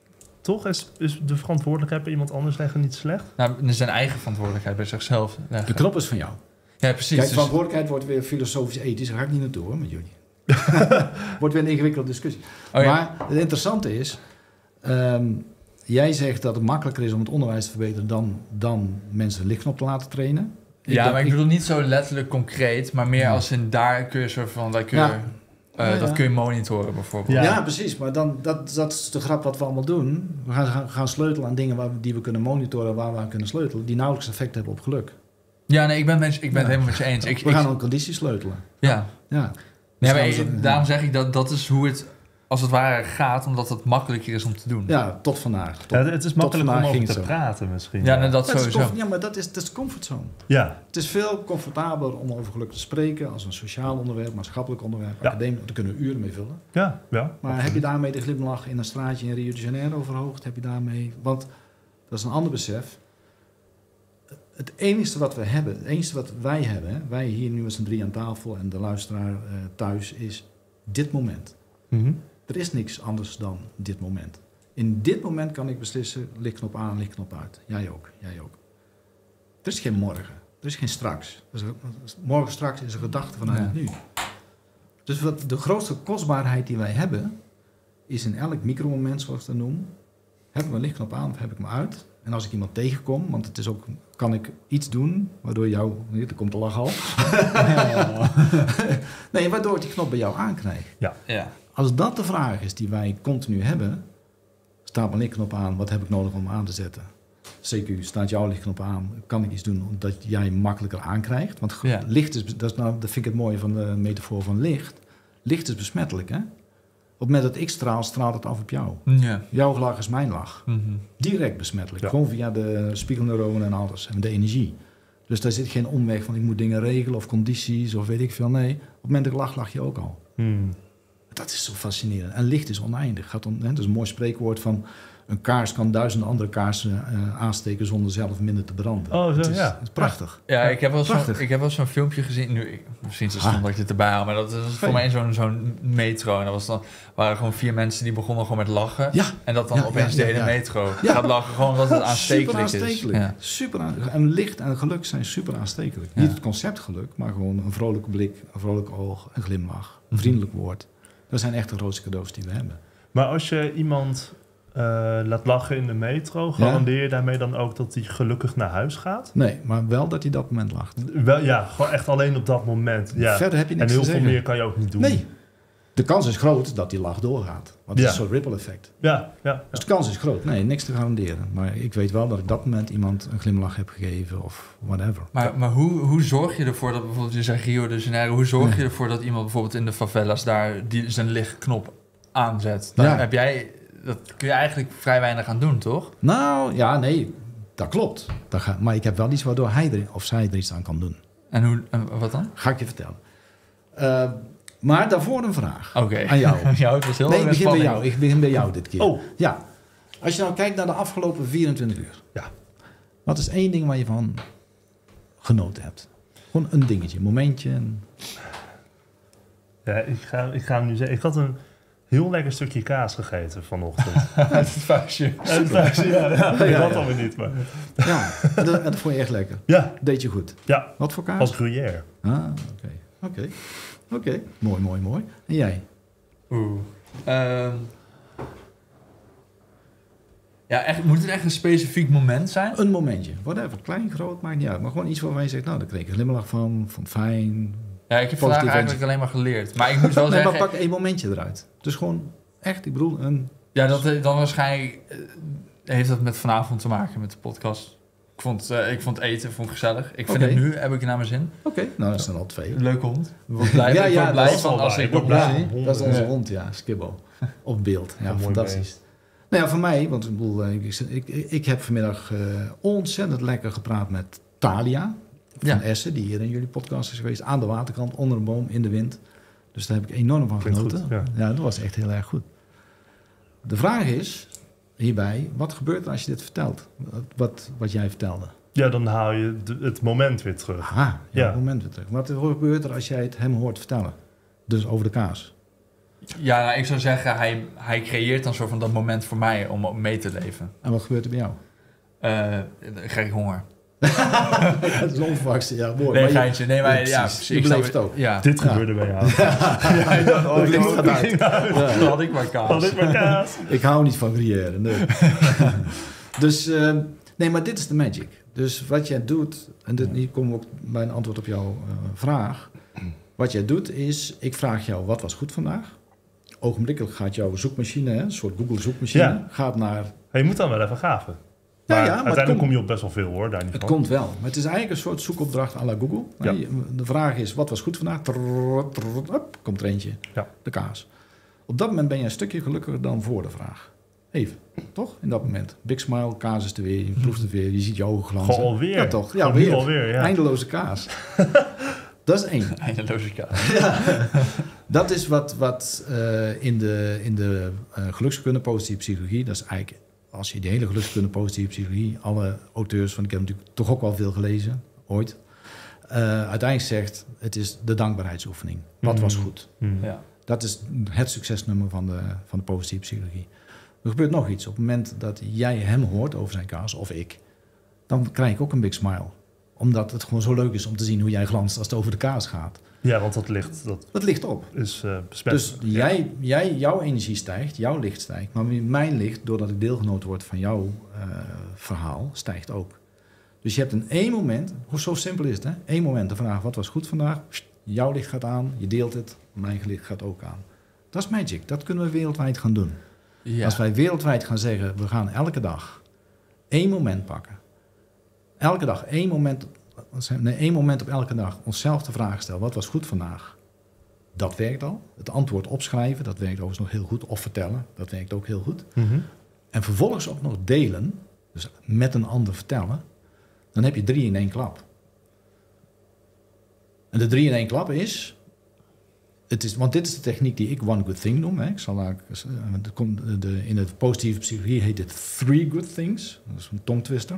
toch? Is, is de verantwoordelijkheid bij iemand anders leggen niet slecht? Nou, zijn eigen verantwoordelijkheid bij zichzelf leggen. De knop is van jou. Ja, precies. Kijk, dus- verantwoordelijkheid wordt weer filosofisch-ethisch. Daar ga ik niet naartoe hoor, met jullie. Wordt weer een ingewikkelde discussie. Oh, ja. Maar het interessante is... Um, jij zegt dat het makkelijker is om het onderwijs te verbeteren... dan, dan mensen lichtknop te laten trainen. Ik ja, denk- maar ik bedoel niet zo letterlijk concreet, maar meer Ja. als in daar kun je soort van, daar kun je, Ja. uh, Ja, ja. dat kun je monitoren bijvoorbeeld. Ja. Ja, precies. Maar dan, dat, dat is de grap wat we allemaal doen. We gaan, gaan, gaan sleutelen aan dingen waar we, die we kunnen monitoren... waar we aan kunnen sleutelen... die nauwelijks effect hebben op geluk. Ja, nee, ik ben, met, ik ben Ja. het helemaal met je eens. Ik, we ik, gaan aan condities sleutelen. ja. Ja. Ja, maar Dus ik- gaan we- daarom zeg ik dat dat is hoe het als het ware gaat, omdat het makkelijker is om te doen. Ja, tot vandaag. Tot, Ja, het is makkelijk om vandaag over ging te het zo. praten misschien. Ja, nee, dat Ja, het is sowieso. comfort- ja, maar dat is, dat is comfortzone. Ja, Het is veel comfortabeler om over geluk te spreken als een sociaal onderwerp, maatschappelijk onderwerp, Ja. academisch. Daar kunnen we uren mee vullen. ja, ja. Maar heb je daarmee de glimlach in een straatje in Rio de Janeiro verhoogd? Heb je daarmee... Want dat is een ander besef. Het enige wat we hebben, het enige wat wij hebben, hè, wij hier nu met z'n drie aan tafel en de luisteraar eh, thuis, is dit moment. Mhm. Er is niks anders dan dit moment. In dit moment kan ik beslissen, lichtknop aan, lichtknop uit. Jij ook, jij ook. Er is geen morgen, er is geen straks. Er is een- morgen straks is een gedachte vanuit Ja. het nu. Dus wat de grootste kostbaarheid die wij hebben, is in elk micromoment, zoals ik dat noem, heb ik mijn lichtknop aan of heb ik hem uit. En als ik iemand tegenkom, want het is ook, kan ik iets doen, waardoor jou, hier, er komt de lach al. Nee, waardoor ik die knop bij jou aankrijg. Ja. Als dat de vraag is die wij continu hebben, staat mijn lichtknop aan, wat heb ik nodig om hem aan te zetten? C Q, staat jouw lichtknop aan, kan ik iets doen omdat jij makkelijker aankrijgt? Want ge- Ja. licht is, dat, is nou, dat vind ik het mooie van de metafoor van licht. Licht is besmettelijk, hè? Op het moment dat ik straal, straalt het af op jou. Ja. Jouw lach is mijn lach. Mhm. Direct besmettelijk. Ja. Gewoon via de spiegelneuronen en alles. En de energie. Dus daar zit geen omweg van ik moet dingen regelen of condities of weet ik veel. Nee, op het moment dat ik lach, lach je ook al. Hmm. Dat is zo fascinerend. En licht is oneindig. Gaat on, hè, dat is een mooi spreekwoord van... een kaars kan duizenden andere kaarsen uh, aansteken... zonder zelf minder te branden. Oh, zo, het is, ja. het is prachtig. Ja, ik heb wel zo'n, Prachtig. ik heb wel zo'n filmpje gezien. Nu, ik, misschien is het Ah. stom dat ik het erbij haal, maar dat is voor Fijn. mij zo'n, zo'n metro. En dat was dan, waren gewoon vier mensen die begonnen gewoon met lachen. Ja. En dat dan Ja, opeens ja, de ja, hele ja. metro Ja. gaat lachen, gewoon omdat het aanstekelijk super is. aanstekelijk. Ja. Super aan, en licht en geluk zijn super aanstekelijk. Ja. Niet het concept geluk, maar gewoon een vrolijke blik... een vrolijk oog, een glimlach, een Mhm. vriendelijk woord. Dat zijn echt de grootste cadeaus die we hebben. Maar als je iemand eh, laat lachen in de metro, garandeer je daarmee dan ook dat hij gelukkig naar huis gaat? Nee, maar wel dat hij dat moment lacht. Wel, ja, gewoon echt alleen op dat moment. Ja. Verder heb je En niks heel te veel zeggen. meer kan je ook niet doen. Nee. De kans is groot dat die lach doorgaat. Want het Ja. is een soort ripple effect. Ja, ja, Dus de kans is groot. Nee, niks te garanderen. Maar ik weet wel dat ik dat moment iemand een glimlach heb gegeven of whatever. Maar, maar hoe, hoe zorg je ervoor dat bijvoorbeeld, je zegt Rio de Janeiro, hoe zorg je ervoor dat iemand bijvoorbeeld in de favelas daar die zijn lichtknop aanzet? Daar Ja. heb jij, dat kun je eigenlijk vrij weinig aan doen, toch? Nou, ja, nee, dat klopt. Dat ga, maar ik heb wel iets waardoor hij er, of zij er iets aan kan doen. En hoe, en wat dan? Ga ik je vertellen. Uh, maar daarvoor een vraag. Oké. Aan jou. jou, het was heel Nee, ik begin bij spanning. jou. Ik begin bij jou dit keer. Oh. Ja. Als je nou kijkt naar de afgelopen vierentwintig uur. Ja. Wat is één ding waar je van genoten hebt? Gewoon een dingetje, een momentje. Een... Ja, ik ga, ik ga hem nu zeggen. Ik had een heel lekker stukje kaas gegeten vanochtend. Uit het vuistje. En thuis, ja, ja, Ja, dat ja. dan weer niet. Maar. Ja, en dat, en dat vond je echt lekker. Ja, Deed je goed. ja, Wat voor kaas? als gruyère. Ah, oké. Oké. Oké. Mooi, mooi, mooi. En jij? Oeh. Ehm. ja, echt, moet het echt een specifiek moment zijn? Een momentje. Whatever. Klein, groot, maakt niet uit. Maar gewoon iets waarvan je zegt, nou, daar kreeg ik een glimlach van. Vond fijn. Ja, ik heb Positief vandaag eigenlijk alleen maar geleerd. Maar ik moet wel Nee, maar zeggen... pak één momentje eruit. Dus gewoon echt, ik bedoel, een... Ja, dat eh, dan waarschijnlijk eh, heeft dat met vanavond te maken, met de podcast. Ik vond, eh, ik vond eten vond ik gezellig. Ik vind Oké. het nu, heb ik het naar mijn zin. Oké, nou, dat zijn al twee. Leuke hond. Ik word blij, Ja, ik ja, word blij dat is van wel als waar. ik Ik word word blij. blij. Dat is onze Ja. hond, ja, Skibbo. Op beeld. Ja, Een mooi fantastisch. beest. Nou ja, voor mij, want ik, bedoel, ik, ik, ik heb vanmiddag uh, ontzettend lekker gepraat met Thalia van Ja. Essen, die hier in jullie podcast is geweest, aan de waterkant, onder een boom, in de wind. Dus daar heb ik enorm van Klinkt genoten. goed, ja. ja, dat was echt heel erg goed. De vraag is hierbij, wat gebeurt er als je dit vertelt? Wat, wat, wat jij vertelde. Ja, dan haal je de- het moment weer terug. Aha, ja, Ja. het moment weer terug. Wat gebeurt er als jij het hem hoort vertellen? Dus over de kaas. Ja, nou, ik zou zeggen, hij, hij creëert dan soort van dat moment voor mij om op mee te leven. En wat gebeurt er bij jou? Uh, dan krijg ik honger. Dat is onverwachts, ja, mooi. Nee, maar je- geintje. Nee, maar ja, ja, precies. precies. Je Ik beleeft snap het ook. Ja. Dit Ja. gebeurde bij jou. Ja, ik dacht, oh, Het ik licht hoop- gaat uit. Ja. Dan had ik maar kaas. Had ik maar kaas. Ik hou niet van gruyère, nee. Dus, eh, nee, maar dit is de magic. Dus wat jij doet, en dit, hier komen we ook bij een antwoord op jouw eh, vraag. Wat jij doet is, ik vraag jou, wat was goed vandaag? Ogenblikkelijk gaat jouw zoekmachine, hè, een soort Google zoekmachine, Ja. gaat naar... Hey, je moet dan wel even gaven. Ja, Maar ja, maar het uiteindelijk komt- kom je op best wel veel hoor, daar niet Het van. komt wel, maar het is eigenlijk een soort zoekopdracht à la Google. Ja. Nee, De vraag is, wat was goed vandaag? Trrr, trrr, hop, komt er eentje, Ja. de kaas. Op dat moment ben je een stukje gelukkiger dan voor de vraag. Even, toch? In dat moment. Big smile, kaas is er weer, je proeft het weer, je ziet je ogen glanzen. Gewoon alweer. Ja, toch? Ja, Gewoon nu weer. alweer, ja. Eindeloze kaas. Dat is één. Eindeloze kaas. Dat is wat, wat uh, in de, in de uh, gelukskunde, positieve psychologie, dat is eigenlijk, als je de hele gelukskunde, positieve psychologie, alle auteurs, want ik heb natuurlijk toch ook wel veel gelezen, ooit, uh, uiteindelijk zegt, het is de dankbaarheidsoefening. Wat was goed? Hmm. Ja. Dat is het succesnummer van de, van de positieve psychologie. Er gebeurt nog iets. Op het moment dat jij hem hoort over zijn kaas, of ik, dan krijg ik ook een big smile. Omdat het gewoon zo leuk is om te zien hoe jij glanst als het over de kaas gaat. Ja, want dat licht, dat Dat ligt op. is uh, besmettelijk. Dus jij, jij, jouw energie stijgt, jouw licht stijgt. Maar mijn licht, doordat ik deelgenoot word van jouw uh, verhaal, stijgt ook. Dus je hebt een één moment, hoe zo simpel is het, hè? Eén moment de vraag, wat was goed vandaag? Jouw licht gaat aan, je deelt het, mijn licht gaat ook aan. Dat is magic, dat kunnen we wereldwijd gaan doen. Ja. Als wij wereldwijd gaan zeggen, we gaan elke dag één moment pakken. Elke dag één moment, nee, één moment op elke dag onszelf de vraag stellen, wat was goed vandaag? Dat werkt al. Het antwoord opschrijven, dat werkt overigens nog heel goed. Of vertellen, dat werkt ook heel goed. Mm-hmm. En vervolgens ook nog delen, dus met een ander vertellen, dan heb je drie in één klap. En de drie in één klap is, het is, want dit is de techniek die ik one good thing noem. Hè. Ik zal daar, de, de, in de positieve psychologie heet het three good things. Dat is een tongtwister.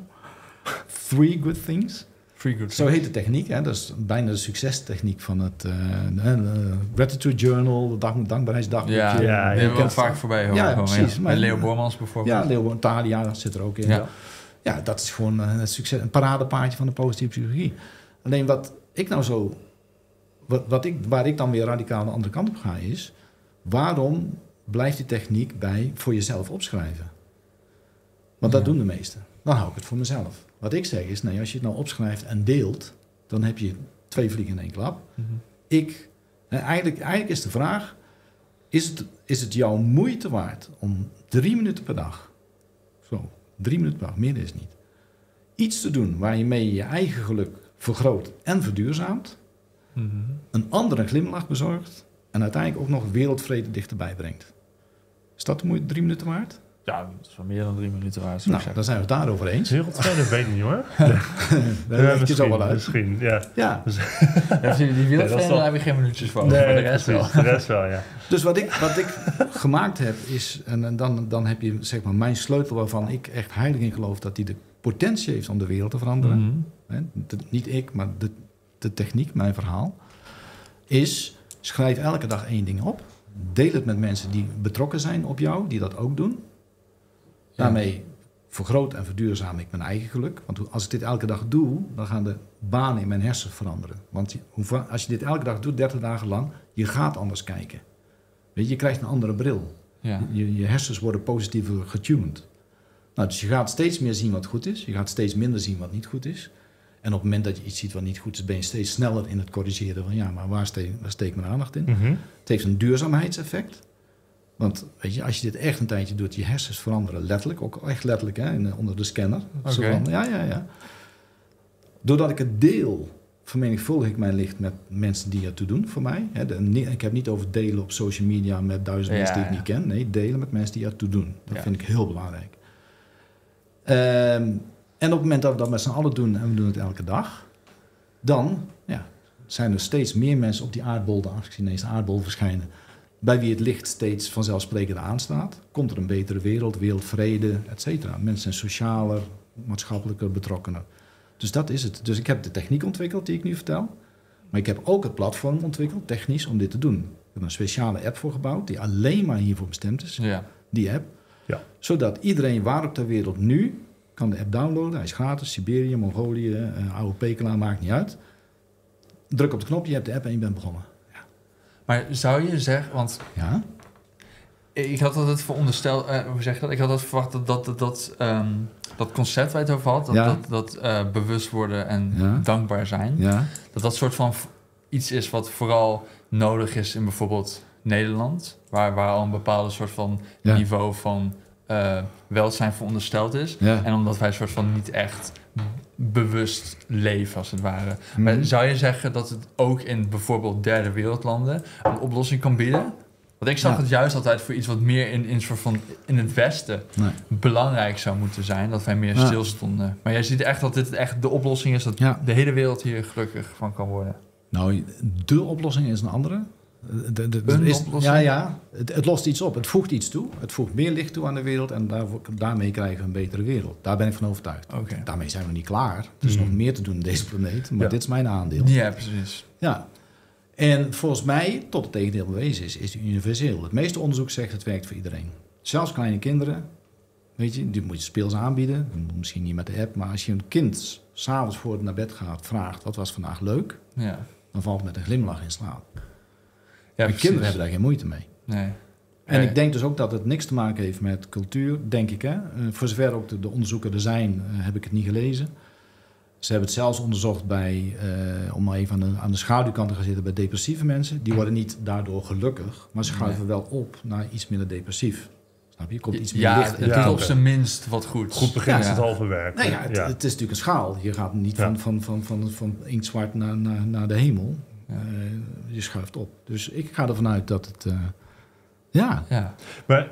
Three good things. Free good Zo heet de techniek. Hè. Dat is bijna de succestechniek van het uh, uh, Gratitude Journal, dank, dankbaarheidsdagboekje. Ja, Ja, die ja, hebben we wel kent- vaak voorbij horen. Ja, gewoon, precies. Ja. Maar- Met Leo Bormans bijvoorbeeld. Ja, Leo Thalia dat zit er ook in. Ja. Ja, ja dat is gewoon uh, het succes, een paradepaardje van de positieve psychologie. Alleen wat ik nou zo, wat, wat ik, waar ik dan weer radicaal de andere kant op ga is, waarom blijft die techniek bij voor jezelf opschrijven? Want dat Ja. doen de meesten. Dan hou ik het voor mezelf. Wat ik zeg is, nee, als je het nou opschrijft en deelt, dan heb je twee vliegen in één klap. Mhm. Ik, en eigenlijk, eigenlijk is de vraag, is het, is het jouw moeite waard om drie minuten per dag, zo, drie minuten per dag, meer is het niet, iets te doen waar je mee je eigen geluk vergroot en verduurzaamt, Mhm. een ander een glimlach bezorgt en uiteindelijk ook nog wereldvrede dichterbij brengt. Is dat de moeite drie minuten waard? Ja, dat is wel meer dan drie minuten waard. zou Nou, ik dan zijn we het daarover eens. Wereldvrede weet ik niet hoor. Daar Ja, leg ik je zo misschien, wel uit. misschien, ja. Ja, zeggen. Ja, die Nee, wereldvrede, dat is daar wel- heb je geen minuutjes voor. Nee, maar de rest wel. precies, de rest wel, ja. dus wat ik, wat ik gemaakt heb is, en, en dan, dan heb je zeg maar mijn sleutel waarvan ik echt heilig in geloof dat die de potentie heeft om de wereld te veranderen. Mhm. Hè, de- niet ik, maar de, de techniek, mijn verhaal, is schrijf elke dag één ding op. Deel het met mensen die betrokken zijn op jou, die dat ook doen. Daarmee vergroot en verduurzaam ik mijn eigen geluk. Want als ik dit elke dag doe, dan gaan de banen in mijn hersenen veranderen. Want je- hoe va- als je dit elke dag doet, dertig dagen lang, je gaat anders kijken. Weet je, je krijgt een andere bril. Ja. Je, je hersens worden positiever getuned. Nou, dus je gaat steeds meer zien wat goed is. Je gaat steeds minder zien wat niet goed is. En op het moment dat je iets ziet wat niet goed is, ben je steeds sneller in het corrigeren van ja, maar waar steek, waar steek ik mijn aandacht in? Mhm. Het heeft een duurzaamheidseffect. Want weet je, als je dit echt een tijdje doet, je hersens veranderen letterlijk, ook echt letterlijk hè, in, onder de scanner. Oké. Zo van, ja, ja, ja. Doordat ik het deel, vermenigvuldig ik mijn licht met mensen die ertoe doen voor mij. Hè, de, ni- ik heb niet over delen op social media met duizend Ja, mensen die ik ja. niet ken. Nee, delen met mensen die ertoe doen. Dat Ja. vind ik heel belangrijk. Ehm, en op het moment dat we dat met z'n allen doen en we doen het elke dag, dan ja, zijn er steeds meer mensen op die aardbol, de Chinese aardbol verschijnen, bij wie het licht steeds vanzelfsprekend aanstaat. Komt er een betere wereld, wereldvrede, et cetera. Mensen zijn socialer, maatschappelijker, betrokkener. Dus dat is het. Dus ik heb de techniek ontwikkeld die ik nu vertel. Maar ik heb ook het platform ontwikkeld, technisch, om dit te doen. heb een speciale app voor gebouwd... die alleen maar hiervoor bestemd is. Ja. Die app. Ja. Zodat iedereen waar op ter wereld nu... kan de app downloaden. Hij is gratis. Siberië, Mongolië, uh, A O P-kanaal, maakt niet uit. Druk op de knop, je hebt de app en je bent begonnen. Ja. Maar zou je zeggen... Want Ja? ik had altijd verondersteld... Uh, hoe zeg je dat? Ik had altijd verwacht dat dat, dat, dat, um, dat concept waar je het over had... dat, Ja. dat, dat uh, bewust worden en Ja. dankbaar zijn... Ja. dat dat soort van v- iets is wat vooral nodig is in bijvoorbeeld Nederland... waar, waar al een bepaalde soort van Ja. niveau van uh, welzijn verondersteld is... Ja. en omdat wij soort van niet echt bewust leven, als het ware. Mhm. Maar zou je zeggen dat het ook in bijvoorbeeld derde wereldlanden een oplossing kan bieden? Want ik zag Ja. het juist altijd voor iets wat meer in, in, soort van, in het Westen Nee. belangrijk zou moeten zijn. Dat wij meer Ja. stilstonden. Maar jij ziet echt dat dit echt de oplossing is... dat Ja. de hele wereld hier gelukkig van kan worden. Nou, de oplossing is een andere. De, de, de- Een is, oplossing? Ja, ja. Het, het lost iets op. Het voegt iets toe. Het voegt meer licht toe aan de wereld. En daarvoor, daarmee krijgen we een betere wereld. Daar ben ik van overtuigd. Oké. Daarmee zijn we niet klaar. Er is Mhm. nog meer te doen in deze planeet. Maar Ja. dit is mijn aandeel. Ja, precies. Ja. En volgens mij, tot het tegendeel bewezen is, is het universeel. Het meeste onderzoek zegt het werkt voor iedereen. Zelfs kleine kinderen. Weet je, die moet je speels aanbieden. Misschien niet met de app. Maar als je een kind s'avonds voor het naar bed gaat vraagt... wat was vandaag leuk? Ja, Dan valt het met een glimlach in slaap. ja En kinderen hebben daar geen moeite mee. Nee. En Nee. ik denk dus ook dat het niks te maken heeft met cultuur, denk ik. Hè? Uh, voor zover ook de, de onderzoeken er zijn, uh, heb ik het niet gelezen. Ze hebben het zelfs onderzocht bij, uh, om maar even aan de, aan de schaduwkant te gaan zitten, bij depressieve mensen. Die worden niet daardoor gelukkig, maar ze schuiven Nee. wel op naar iets minder depressief. Snap je? Je komt iets meer Ja, licht het in doet Ja, de op oké. zijn minst wat goed. Goed begin is Ja. het halve werk. Nou ja, het, Ja. het is natuurlijk een schaal. Je gaat niet Ja. van, van, van, van, van inktzwart naar, naar, naar de hemel. Ja. Uh, je schuift op. Dus ik ga ervan uit dat het... Uh, ja, Ja. Maar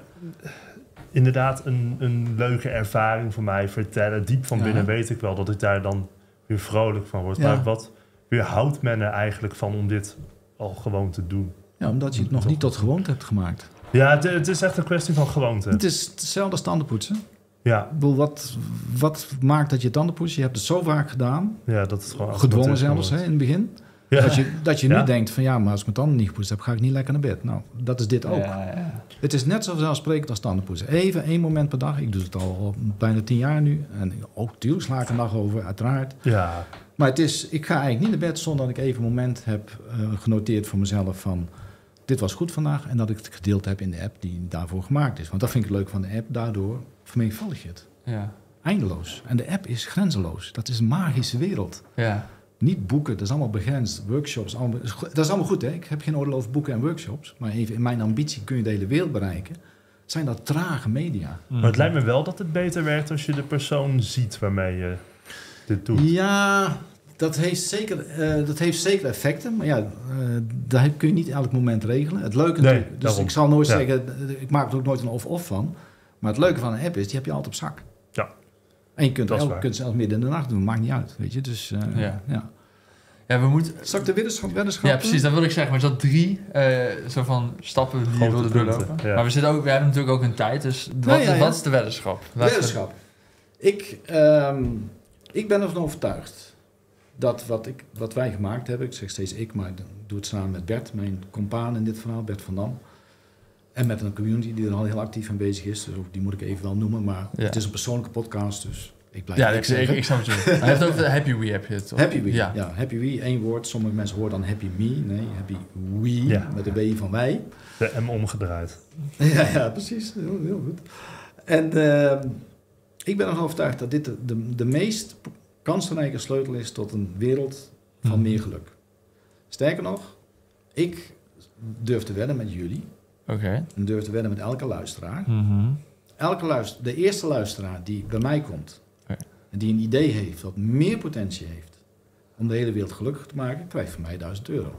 inderdaad, een, een leuke ervaring voor mij vertellen. Diep van Ja. binnen weet ik wel dat ik daar dan weer vrolijk van word. Ja. Maar wat weerhoudt men er eigenlijk van om dit al gewoon te doen? ja, omdat je het nog niet tot gewoonte hebt gemaakt. Ja, het, het is echt een kwestie van gewoonte. Het is hetzelfde als tandenpoetsen. Ja, Ik bedoel, wat, wat maakt dat je tanden poetst? Je hebt het zo vaak gedaan, ja, dat is gewoon... gedwongen dat is zelfs hè, gewoon- in het begin, Ja. dat je, dat je nu Ja. denkt van ja, maar als ik mijn tanden niet gepoetst heb, ga ik niet lekker naar bed. Nou, dat is dit ook. Ja, ja. Het is net zo vanzelfsprekend als tandenpoetsen. Even één moment per dag. Ik doe het al bijna tien jaar nu. En ook tuurlijk sla ik een dag over, uiteraard. Ja, Maar het is, ik ga eigenlijk niet naar bed zonder dat ik even een moment heb uh, genoteerd voor mezelf van... dit was goed vandaag en dat ik het gedeeld heb in de app die daarvoor gemaakt is. Want dat vind ik het leuk van de app. Daardoor vermenigvuldig je het. Ja. Eindeloos. En de app is grenzeloos. Dat is een magische wereld. Ja. Niet boeken, dat is allemaal begrensd. Workshops, allemaal, dat is allemaal goed hè. Ik heb geen oordeel over boeken en workshops. Maar even in mijn ambitie kun je de hele wereld bereiken. Zijn dat trage media. maar het lijkt me wel dat het beter werkt als je de persoon ziet waarmee je dit doet. Ja, dat heeft zeker, uh, dat heeft zeker effecten. Maar ja, uh, dat heb- kun je niet elk moment regelen. Het leuke Nee, natuurlijk. Dus daarom. ik zal nooit Ja. zeggen, ik maak er ook nooit een of-of van. Maar het leuke van een app is, die heb je altijd op zak. Ja. En je kunt, Dat is elk, waar. kunt zelfs midden in de nacht doen, maakt niet uit. Weet je? Dus, uh, Ja. ja. Ja, we moeten... Zal ik de weddenschap, weddenschap Ja, precies, dat wil ik zeggen. Maar er zat drie uh, zo van stappen die je Grote wilde punten, doorlopen. ja. Maar we, zitten ook, we hebben natuurlijk ook een tijd, dus wat, Ja, ja, ja. wat is de weddenschap? Laten we- Weddenschap. Ik, ehm, ik ben ervan overtuigd dat wat, ik, wat wij gemaakt hebben, ik zeg steeds ik, maar ik doe het samen met Bert, mijn compaan in dit verhaal, Bert van Dam. En met een community die er al heel actief aan bezig is, dus ook die moet ik even wel noemen, maar Ja. het is een persoonlijke podcast, dus ik blijf Ja, ik ik, ik, zeggen. ik snap het. Hij heeft ook de Happy We heb je het, toch? Happy We, ja. Ja. Happy We, één woord. Sommige mensen horen dan Happy Me, nee, Happy We, Ja. met de W van wij. De M omgedraaid. Ja, ja, precies. Heel, heel goed. En uh, ik ben ervan overtuigd dat dit de, de, de meest kansrijke sleutel is tot een wereld van Hmm. meer geluk. Sterker nog, ik durf te wedden met jullie. Oké. En durf te wedden met elke luisteraar. Mhm. Elke luister, de eerste luisteraar die bij mij komt... Oké. en die een idee heeft wat meer potentie heeft... om de hele wereld gelukkig te maken... krijgt van mij duizend euro.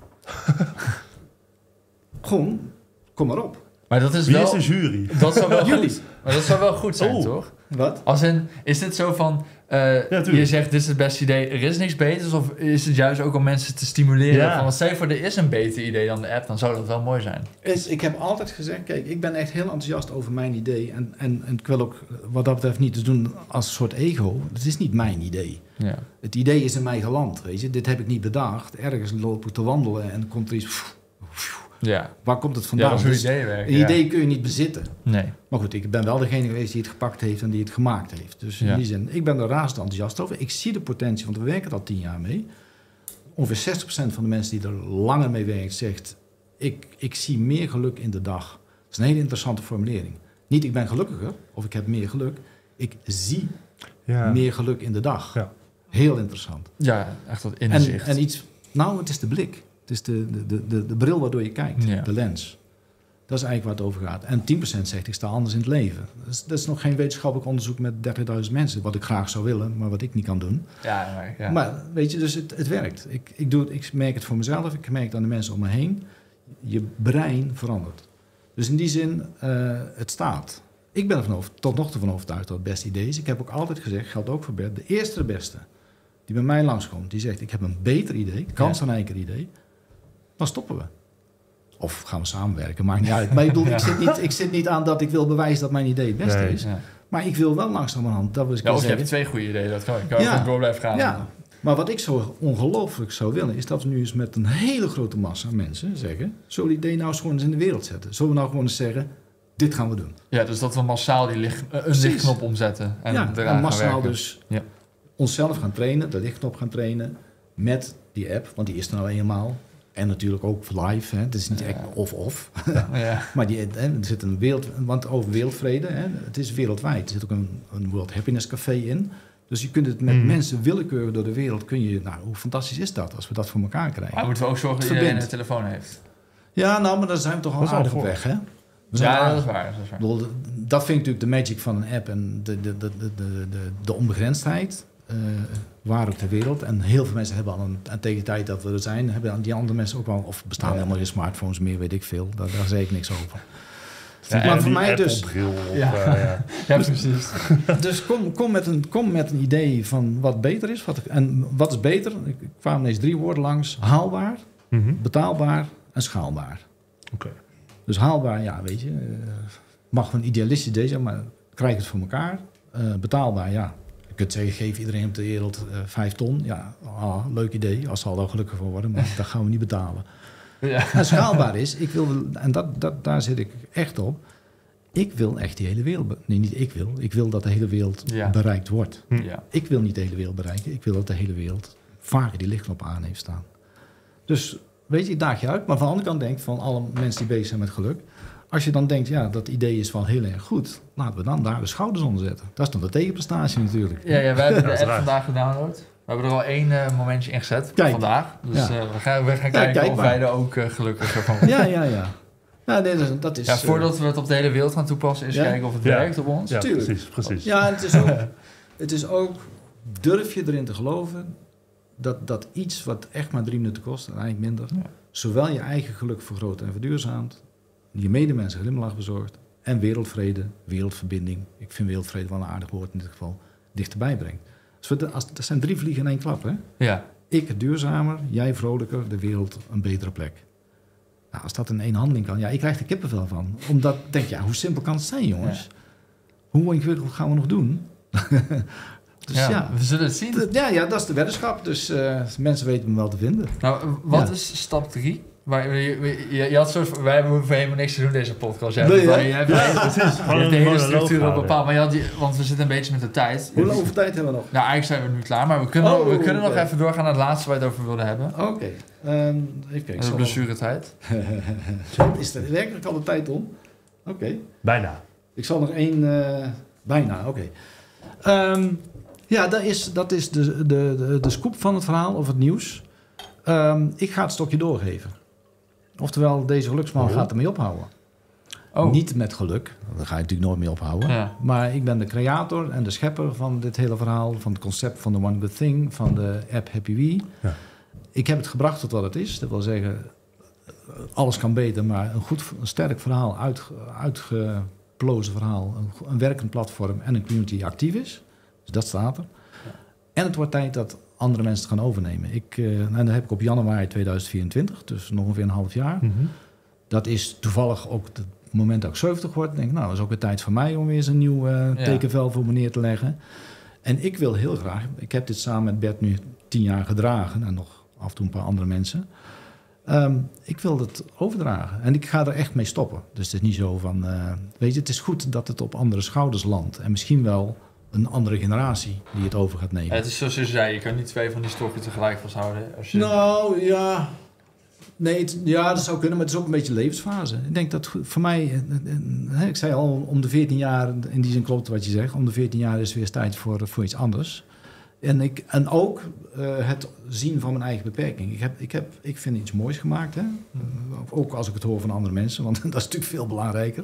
Gewoon, kom maar op. Maar dat is Wie wel... is de jury? Dat zou wel Jullie. goed, maar dat zou wel goed zijn, Oh. toch? Wat? Als in, is dit zo van... uh, tuurlijk. je zegt, dit is het beste idee, er is niks beters? Of is het juist ook om mensen te stimuleren? Ja. Van, want stel je voor, er is een beter idee dan de app, dan zou dat wel mooi zijn. Is, ik heb altijd gezegd, kijk, ik ben echt heel enthousiast over mijn idee. En, en, en ik wil ook wat dat betreft niet te doen als een soort ego. Het is niet mijn idee. Ja. Het idee is in mij geland, weet je. Dit heb ik niet bedacht. Ergens loop ik te wandelen en komt er iets... Ja. Waar komt het Ja, vandaan? dat is hoe Dus ideeën werken. een ja. idee kun je niet bezitten. Nee. Maar goed, ik ben wel degene geweest die het gepakt heeft en die het gemaakt heeft. Dus in Ja. die zin, ik ben er razend enthousiast over. Ik zie de potentie, want we werken er al tien jaar mee. Ongeveer zestig procent van de mensen die er langer mee werken zegt... Ik, ik zie meer geluk in de dag. Dat is een hele interessante formulering. Niet ik ben gelukkiger of ik heb meer geluk. Ik zie Ja. meer geluk in de dag. Ja. Heel interessant. Ja, echt dat En, inzicht. en iets, nou, het is de blik. Het is de, de, de, de, de bril waardoor je kijkt, Ja. de lens. Dat is eigenlijk waar het over gaat. En tien procent zegt, ik sta anders in het leven. Dat is, dat is nog geen wetenschappelijk onderzoek met dertigduizend mensen... wat ik graag zou willen, maar wat ik niet kan doen. Ja, maar, ja. Maar weet je, dus het, het werkt. Ik, ik, doe het, ik merk het voor mezelf, ik merk het aan de mensen om me heen. Je brein verandert. Dus in die zin, uh, het staat. Ik ben er van over, tot nog toe van overtuigd dat het beste idee is. Ik heb ook altijd gezegd, geldt ook voor Bert... de eerste de beste die bij mij langskomt... die zegt, ik heb een beter idee, kansrijker idee... dan stoppen we. Of gaan we samenwerken, maakt niet uit. Maar ik bedoel, Ja. ik, zit niet, ik zit niet aan dat ik wil bewijzen dat mijn idee het beste Nee. is. Ja. Maar ik wil wel langzamerhand, dat wil ik Ja, wel of je zeggen. hebt twee goede ideeën, dat kan. Ik kan Ja. gewoon door blijven gaan. Ja, maar wat ik zo ongelooflijk zou willen... is dat we nu eens met een hele grote massa mensen zeggen... zullen we die idee nou eens gewoon eens in de wereld zetten? Zullen we nou gewoon eens zeggen, dit gaan we doen? Ja, dus dat we massaal die licht, een Precies. lichtknop omzetten. En ja, eraan en gaan massaal werken. dus Ja. onszelf gaan trainen... de lichtknop gaan trainen met die app... want die is er nou eenmaal... En natuurlijk ook live, hè. Het is niet Ja. echt of-of. Ja. Maar die, hè, er zit een wereld... Want over wereldvrede, hè, het is wereldwijd. Er zit ook een, een World Happiness Café in. Dus je kunt het met Mm. mensen willekeurig door de wereld... kun je... Nou, hoe fantastisch is dat als we dat voor elkaar krijgen? Maar moeten we ook zorgen dat Het iedereen een verbindt. telefoon heeft. Ja, nou, maar daar zijn we toch al Dat is al aardig op voor. weg, hè? We zijn Ja, aardig- dat is waar. Dat is waar. Ik bedoel, d- dat vind ik natuurlijk de magic van een app... en de, de, de, de, de, de, de onbegrensdheid... eh, waar ook ter wereld. En heel veel mensen hebben al een, en tegen de tijd dat we er zijn... hebben die andere mensen ook wel... of bestaan Ja. helemaal geen smartphones meer, weet ik veel. Daar, daar zeg ik niks over. Ja, maar En voor die mij dus... Apple-bril op, Ja. eh, ja. Ja, precies. Dus kom, kom, met een, kom met een idee van wat beter is. Wat, en wat is beter? Ik ik kwam ineens drie woorden langs. Haalbaar, Mhm. betaalbaar en schaalbaar. Oké. Dus haalbaar, ja, weet je... eh, mag een idealistisch idee zijn, maar krijg het voor elkaar. Eh, betaalbaar, ja. Je kunt zeggen, geef iedereen op de wereld eh, vijf ton. Ja, ah, leuk idee, als ze al daar gelukkig van worden. Maar dat gaan we niet betalen. Ja. En schaalbaar is, ik wil, en dat, dat, daar zit ik echt op. Ik wil echt die hele wereld... be- Nee, niet ik wil. Ik wil dat de hele wereld Ja. bereikt wordt. Hm. Ja. Ik wil niet de hele wereld bereiken. Ik wil dat de hele wereld vaker die lichtknop aan heeft staan. Dus, weet je, ik daag je uit. Maar van de andere kant denk ik van alle mensen die bezig zijn met geluk... Als je dan denkt, ja, dat idee is wel heel erg goed... laten we dan daar de schouders onder zetten. Dat is dan de tegenprestatie natuurlijk. Ja, ja, wij hebben de app Uiteraard. vandaag gedownload. We hebben er al één eh, momentje in gezet Kijk. vandaag. Dus Ja. eh, we gaan, we gaan kijken kijk of maar. wij er ook eh, gelukkiger van worden. Ja, ja, ja. Ja, nee, dat, dat is... Ja, eh, voordat we het op de hele wereld gaan toepassen, is Ja? kijken of het Ja. werkt op ons. Ja, Tuurlijk. precies, precies. Ja, en het is ook... het is ook... Durf je erin te geloven... dat, dat iets wat echt maar drie minuten kost... en eigenlijk minder... Ja. zowel je eigen geluk vergroot en verduurzaamt... je medemensen glimlach bezorgt... en wereldvrede, wereldverbinding... ik vind wereldvrede wel een aardig woord in dit geval... dichterbij brengt. Als we de, als, dat zijn drie vliegen in één klap, hè? Ja. Ik duurzamer, jij vrolijker, de wereld een betere plek. Nou, als dat in één handeling kan... ja, ik krijg er kippenvel van. Omdat ik denk, ja, hoe simpel kan het zijn, jongens? Hoe ingewikkeld gaan we nog doen? dus ja, ja... we zullen het zien. D- Ja, ja, dat is de weddenschap. Dus eh, mensen weten me wel te vinden. Nou, wat Ja. is stap drie? Waar, je, je, je had soort van, wij hoeven helemaal niks te doen deze podcast. Jij Nee, hebt, hè? je hebt, Ja, je precies. hebt Gewoon de een hele monoloog structuur op houden. bepaald. Maar je had die, want we zitten een beetje met de tijd. Hoe lang over tijd hebben we nog? Nou, eigenlijk zijn we nu klaar, maar we kunnen, Oh, we kunnen nog oké. even doorgaan naar het laatste waar we het over wilden hebben. Oké. Ehm, even kijken. En ik de zal blessuretijd. nog- Is er werkelijk al de tijd om? Oké. Bijna. Ik zal nog één... eh, bijna, oké. Ehm, ja, dat is, dat is de, de, de, de scoop van het verhaal of het nieuws. Ehm, ik ga het stokje doorgeven. Oftewel, deze geluksman Oh. gaat ermee ophouden. Oh. Niet met geluk, daar ga je natuurlijk nooit mee ophouden. Ja. Maar ik ben de creator en de schepper van dit hele verhaal... van het concept van de One Good Thing, van de app Happy We. Ja. Ik heb het gebracht tot wat het is. Dat wil zeggen, alles kan beter... maar een goed, een sterk verhaal, uit, uitgeplozen verhaal... Een, een werkend platform en een community die actief is. Dus dat staat er. En het wordt tijd dat andere mensen het gaan overnemen. Ik, eh, en dat heb ik op januari tweeduizend vierentwintig, dus nog ongeveer een half jaar... Mhm. Dat is toevallig ook het moment dat ik zeventig word. Ik denk, nou, dat is ook weer tijd voor mij om weer eens een nieuw eh, Ja. tekenvel voor me neer te leggen. En ik wil heel graag, ik heb dit samen met Bert nu tien jaar gedragen en nog af en toe een paar andere mensen. Um, ik wil het overdragen. En ik ga er echt mee stoppen. Dus het is niet zo van... Uh, weet je, het is goed dat het op andere schouders landt. En misschien wel een andere generatie die het over gaat nemen. Ja, het is zoals je zei, je kan niet twee van die stokken tegelijk vasthouden. Als je... Nou, ja... Nee, het, ja, dat zou kunnen, maar het is ook een beetje levensfase. Ik denk dat voor mij... Uh, ik zei al, om de veertien jaar... In die zin klopt wat je zegt. Om de veertien jaar is weer tijd voor, voor iets anders. En, ik, en ook uh, het zien van mijn eigen beperking. Ik, heb, ik, heb, ik vind iets moois gemaakt. Hè? Uh, ook als ik het hoor van andere mensen. Want dat is natuurlijk veel belangrijker.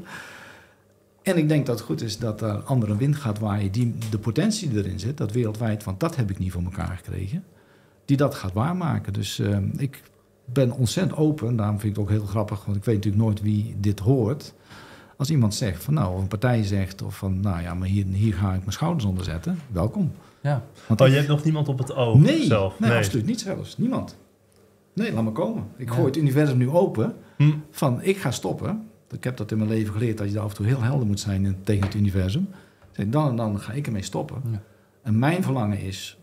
En ik denk dat het goed is dat er andere wind gaat waaien. Die de potentie die erin zit. Dat wereldwijd, want dat heb ik niet voor elkaar gekregen. Die dat gaat waarmaken. Dus uh, ik ben ontzettend open. Daarom vind ik het ook heel grappig. Want ik weet natuurlijk nooit wie dit hoort. Als iemand zegt van nou, of een partij zegt. Of van nou ja, maar hier, hier ga ik mijn schouders onder zetten. Welkom. Ja. Want oh, je hebt nog niemand op het oog nee, zelf? Nee, nee, absoluut niet zelfs. Niemand. Nee, laat maar komen. Ik gooi ja. het universum nu open. Hm. Van, ik ga stoppen. Ik heb dat in mijn leven geleerd, dat je af en toe heel helder moet zijn in, tegen het universum. Dan en dan ga ik ermee stoppen. Ja. En mijn verlangen is...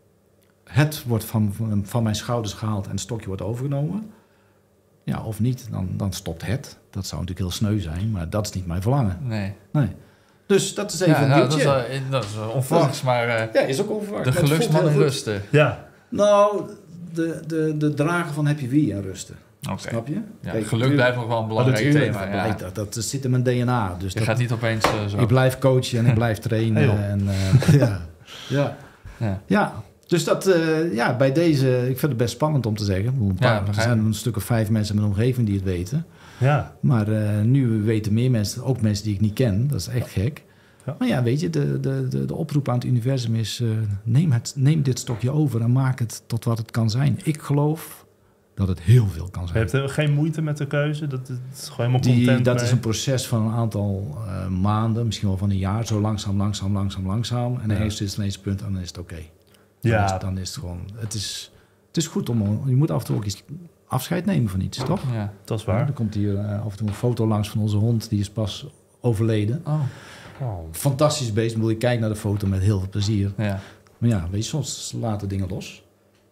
Het wordt van, van, van mijn schouders gehaald en het stokje wordt overgenomen. Ja, of niet, dan, dan stopt het. Dat zou natuurlijk heel sneu zijn, maar dat is niet mijn verlangen. Nee. Nee. Dus dat is even ja, een nou, nieuwtje. Dat is, dat is onverwachts, maar... Uh, ja, is ook onverwachts. De geluksman in rusten. Ja. Nou, de, de, de dragen van happy wie en rusten. Okay. Snap je? Ja, Kijk, geluk blijft nog wel een belangrijk oh, thema. Dat, ja. dat, dat zit in mijn D N A. Dus je dat, gaat niet opeens uh, zo... Ik blijf coachen en ik blijf trainen. Hey, en, uh, ja. Ja. Ja. ja. Dus dat, uh, ja, bij deze... Ik vind het best spannend om te zeggen. Een paar, ja, er zijn een stuk of vijf mensen in mijn omgeving die het weten. Ja. Maar uh, nu weten meer mensen, ook mensen die ik niet ken. Dat is echt gek. Ja. Maar ja, weet je, de, de, de, de oproep aan het universum is... Uh, neem, het, neem dit stokje over en maak het tot wat het kan zijn. Ik geloof dat het heel veel kan zijn. Je hebt geen moeite met de keuze? Dat, dat is gewoon helemaal Die, content Dat mee. is een proces van een aantal uh, maanden, misschien wel van een jaar. Zo langzaam, langzaam, langzaam, langzaam. En dan ja. is het ineens het punt en dan is het oké. Okay. Dan, ja. dan is het gewoon... Het is, het is goed om... Je moet af en toe ook iets afscheid nemen van iets, toch? Ja, dat is waar. Ja, er komt hier uh, af en toe een foto langs van onze hond. Die is pas overleden. Oh. Oh. Fantastisch beest. Ik, ik kijk naar de foto met heel veel plezier. Ja. Maar ja, weet je, soms laten dingen los.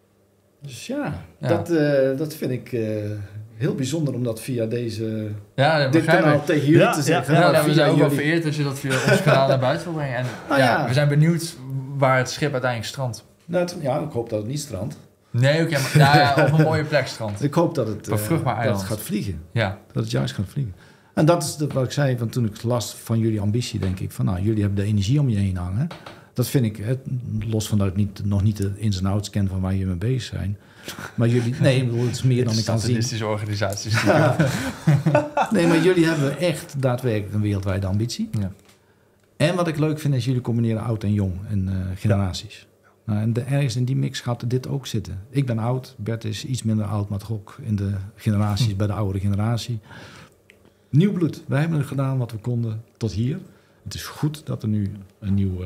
Dus ja, ja. Dat, uh, dat vind ik uh, heel bijzonder om dat via deze ja, dit kanaal ik. tegen jullie ja, te zeggen. Ja, ja, ja, we zijn ook wel vereerd dat je dat via ons kanaal naar buiten wil brengen. En nou, ja, ja. we zijn benieuwd waar het schip uiteindelijk strandt. Nou, het, ja, ik hoop dat het niet strandt. Nee, oké, okay, maar ja, op een mooie plek strandt. Ik hoop dat het, uh, vruchtbaar dat het gaat vliegen. Ja. Dat het juist gaat vliegen. En dat is de, wat ik zei, van toen ik las van jullie ambitie, denk ik, van nou, jullie hebben de energie om je heen hangen. Dat vind ik, het, los van dat ik niet, nog niet de ins en outs ken van waar jullie mee bezig zijn. Maar jullie, nee, ik bedoel, het is meer dan ik kan zien. Statistisch organisaties. Ja. Nee, maar jullie hebben echt daadwerkelijk een wereldwijde ambitie. Ja. En wat ik leuk vind, is jullie combineren oud en jong en uh, generaties. Ja. Nou, en de, ergens in die mix gaat dit ook zitten. Ik ben oud, Bert is iets minder oud, maar toch ook in de generaties, bij de oudere generatie. Nieuw bloed. Wij hebben het gedaan wat we konden tot hier. Het is goed dat er nu een nieuw, uh,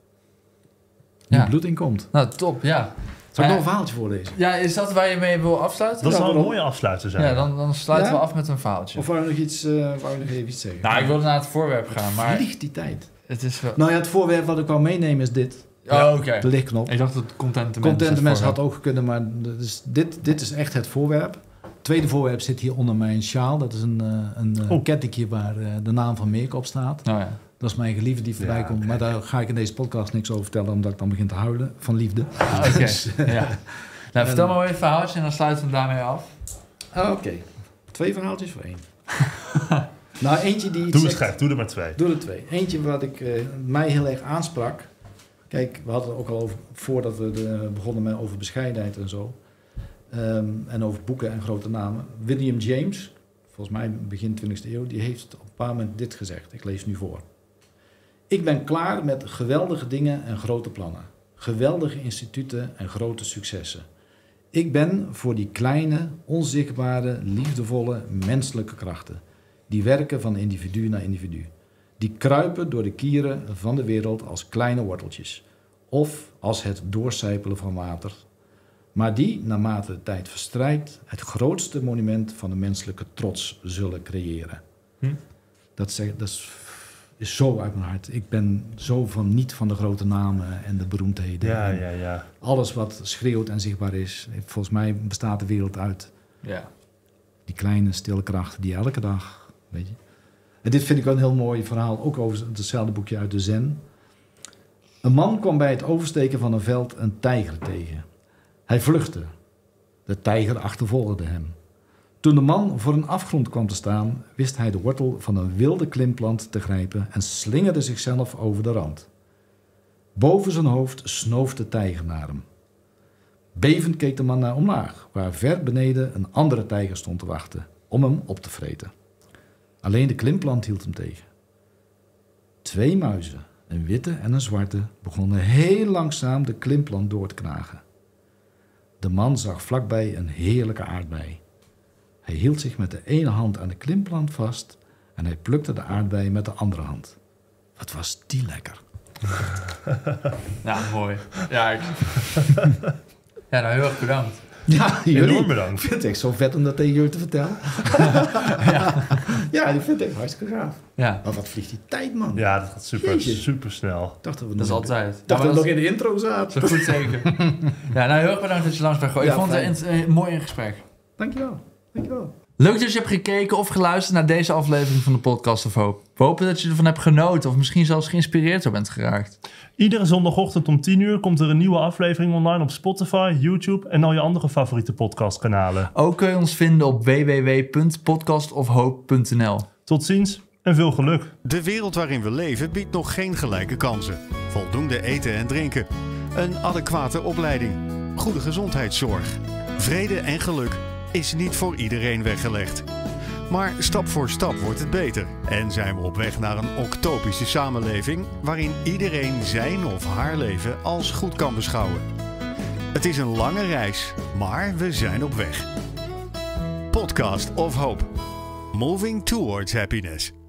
nieuw ja. bloed in komt. Nou, top, ja. Zal ik nog een verhaaltje voorlezen? Ja, is dat waar je mee wil afsluiten? Dat ja, zou een mooie afsluiter zijn. Ja, dan, dan sluiten ja? we af met een verhaaltje. Of wou je nog, iets, uh, wou je nog even iets zeggen? Nou, ik wilde naar het voorwerp gaan, maar... Vliegt die tijd. Het is wel... Nou ja, het voorwerp wat ik wou meenemen is dit. Oh, ja, oké. Okay. De lichtknop. Ik dacht dat content Content mensen had ook kunnen, maar dus dit, dit is echt het voorwerp. Het tweede voorwerp zit hier onder mijn sjaal. Dat is een, een, een oh. kettingje waar uh, de naam van Mirko op staat. Oh, ja. Dat is mijn geliefde die voorbij ja, komt. Maar daar ga ik in deze podcast niks over vertellen, omdat ik dan begin te huilen van liefde. Ah, oké, okay. dus, ja. Nou, vertel en, maar weer een verhaaltje en dan sluiten we hem daarmee af. Oké. Okay. Twee verhaaltjes voor één. Nou, eentje die... Doe het gek, doe er maar twee. Doe er twee. Eentje wat ik, uh, mij heel erg aansprak. Kijk, we hadden het ook al over, voordat we de, begonnen met over bescheidenheid en zo. Um, en over boeken en grote namen. William James, volgens mij begin twintigste eeuw, die heeft op een paar moment dit gezegd. Ik lees nu voor. Ik ben klaar met geweldige dingen en grote plannen. Geweldige instituten en grote successen. Ik ben voor die kleine, onzichtbare, liefdevolle, menselijke krachten. Die werken van individu naar individu. Die kruipen door de kieren van de wereld als kleine worteltjes. Of als het doorcijpelen van water. Maar die, naarmate de tijd verstrijkt, het grootste monument van de menselijke trots zullen creëren. Hm? Dat, zeg, dat is, is zo uit mijn hart. Ik ben zo van niet van de grote namen en de beroemdheden. Ja, en ja, ja. alles wat schreeuwt en zichtbaar is. Volgens mij bestaat de wereld uit ja. Die kleine, stille kracht die elke dag, weet je. En dit vind ik wel een heel mooi verhaal, ook over hetzelfde boekje uit de Zen. Een man kwam bij het oversteken van een veld een tijger tegen. Hij vluchtte. De tijger achtervolgde hem. Toen de man voor een afgrond kwam te staan, wist hij de wortel van een wilde klimplant te grijpen en slingerde zichzelf over de rand. Boven zijn hoofd snoof de tijger naar hem. Bevend keek de man naar omlaag, waar ver beneden een andere tijger stond te wachten om hem op te vreten. Alleen de klimplant hield hem tegen. Twee muizen, een witte en een zwarte, begonnen heel langzaam de klimplant door te knagen. De man zag vlakbij een heerlijke aardbei. Hij hield zich met de ene hand aan de klimplant vast en hij plukte de aardbei met de andere hand. Wat was die lekker. Ja, mooi. Ja, ik... ja, nou heel erg bedankt. Ja, Enorm jullie. bedankt. Ik vind het echt zo vet om dat tegen jullie te vertellen. ja. ja, die vind ik hartstikke gaaf. Ja, Maar wat vliegt die tijd, man. Ja, dat gaat super, Jeetje. super snel. Ik dacht dat we dat is nog, altijd. ik dacht Ja, dat maar we dat nog in de intro zaten. is zo goed zeker. Ja, nou heel erg bedankt dat je langs bent gekomen. Ik Ja, vond het fijn. een, een mooi in gesprek. Dankjewel. Dankjewel. Leuk dat je hebt gekeken of geluisterd naar deze aflevering van de Podcast of Hope. We hopen dat je ervan hebt genoten of misschien zelfs geïnspireerd door bent geraakt. Iedere zondagochtend om tien uur komt er een nieuwe aflevering online op Spotify, YouTube en al je andere favoriete podcastkanalen. Ook kun je ons vinden op w w w punt podcast of hope punt n l. Tot ziens en veel geluk. De wereld waarin we leven biedt nog geen gelijke kansen. Voldoende eten en drinken. Een adequate opleiding. Goede gezondheidszorg. Vrede en geluk is niet voor iedereen weggelegd. Maar stap voor stap wordt het beter. En zijn we op weg naar een octopische samenleving waarin iedereen zijn of haar leven als goed kan beschouwen. Het is een lange reis, maar we zijn op weg. Podcast of Hope. Moving towards happiness.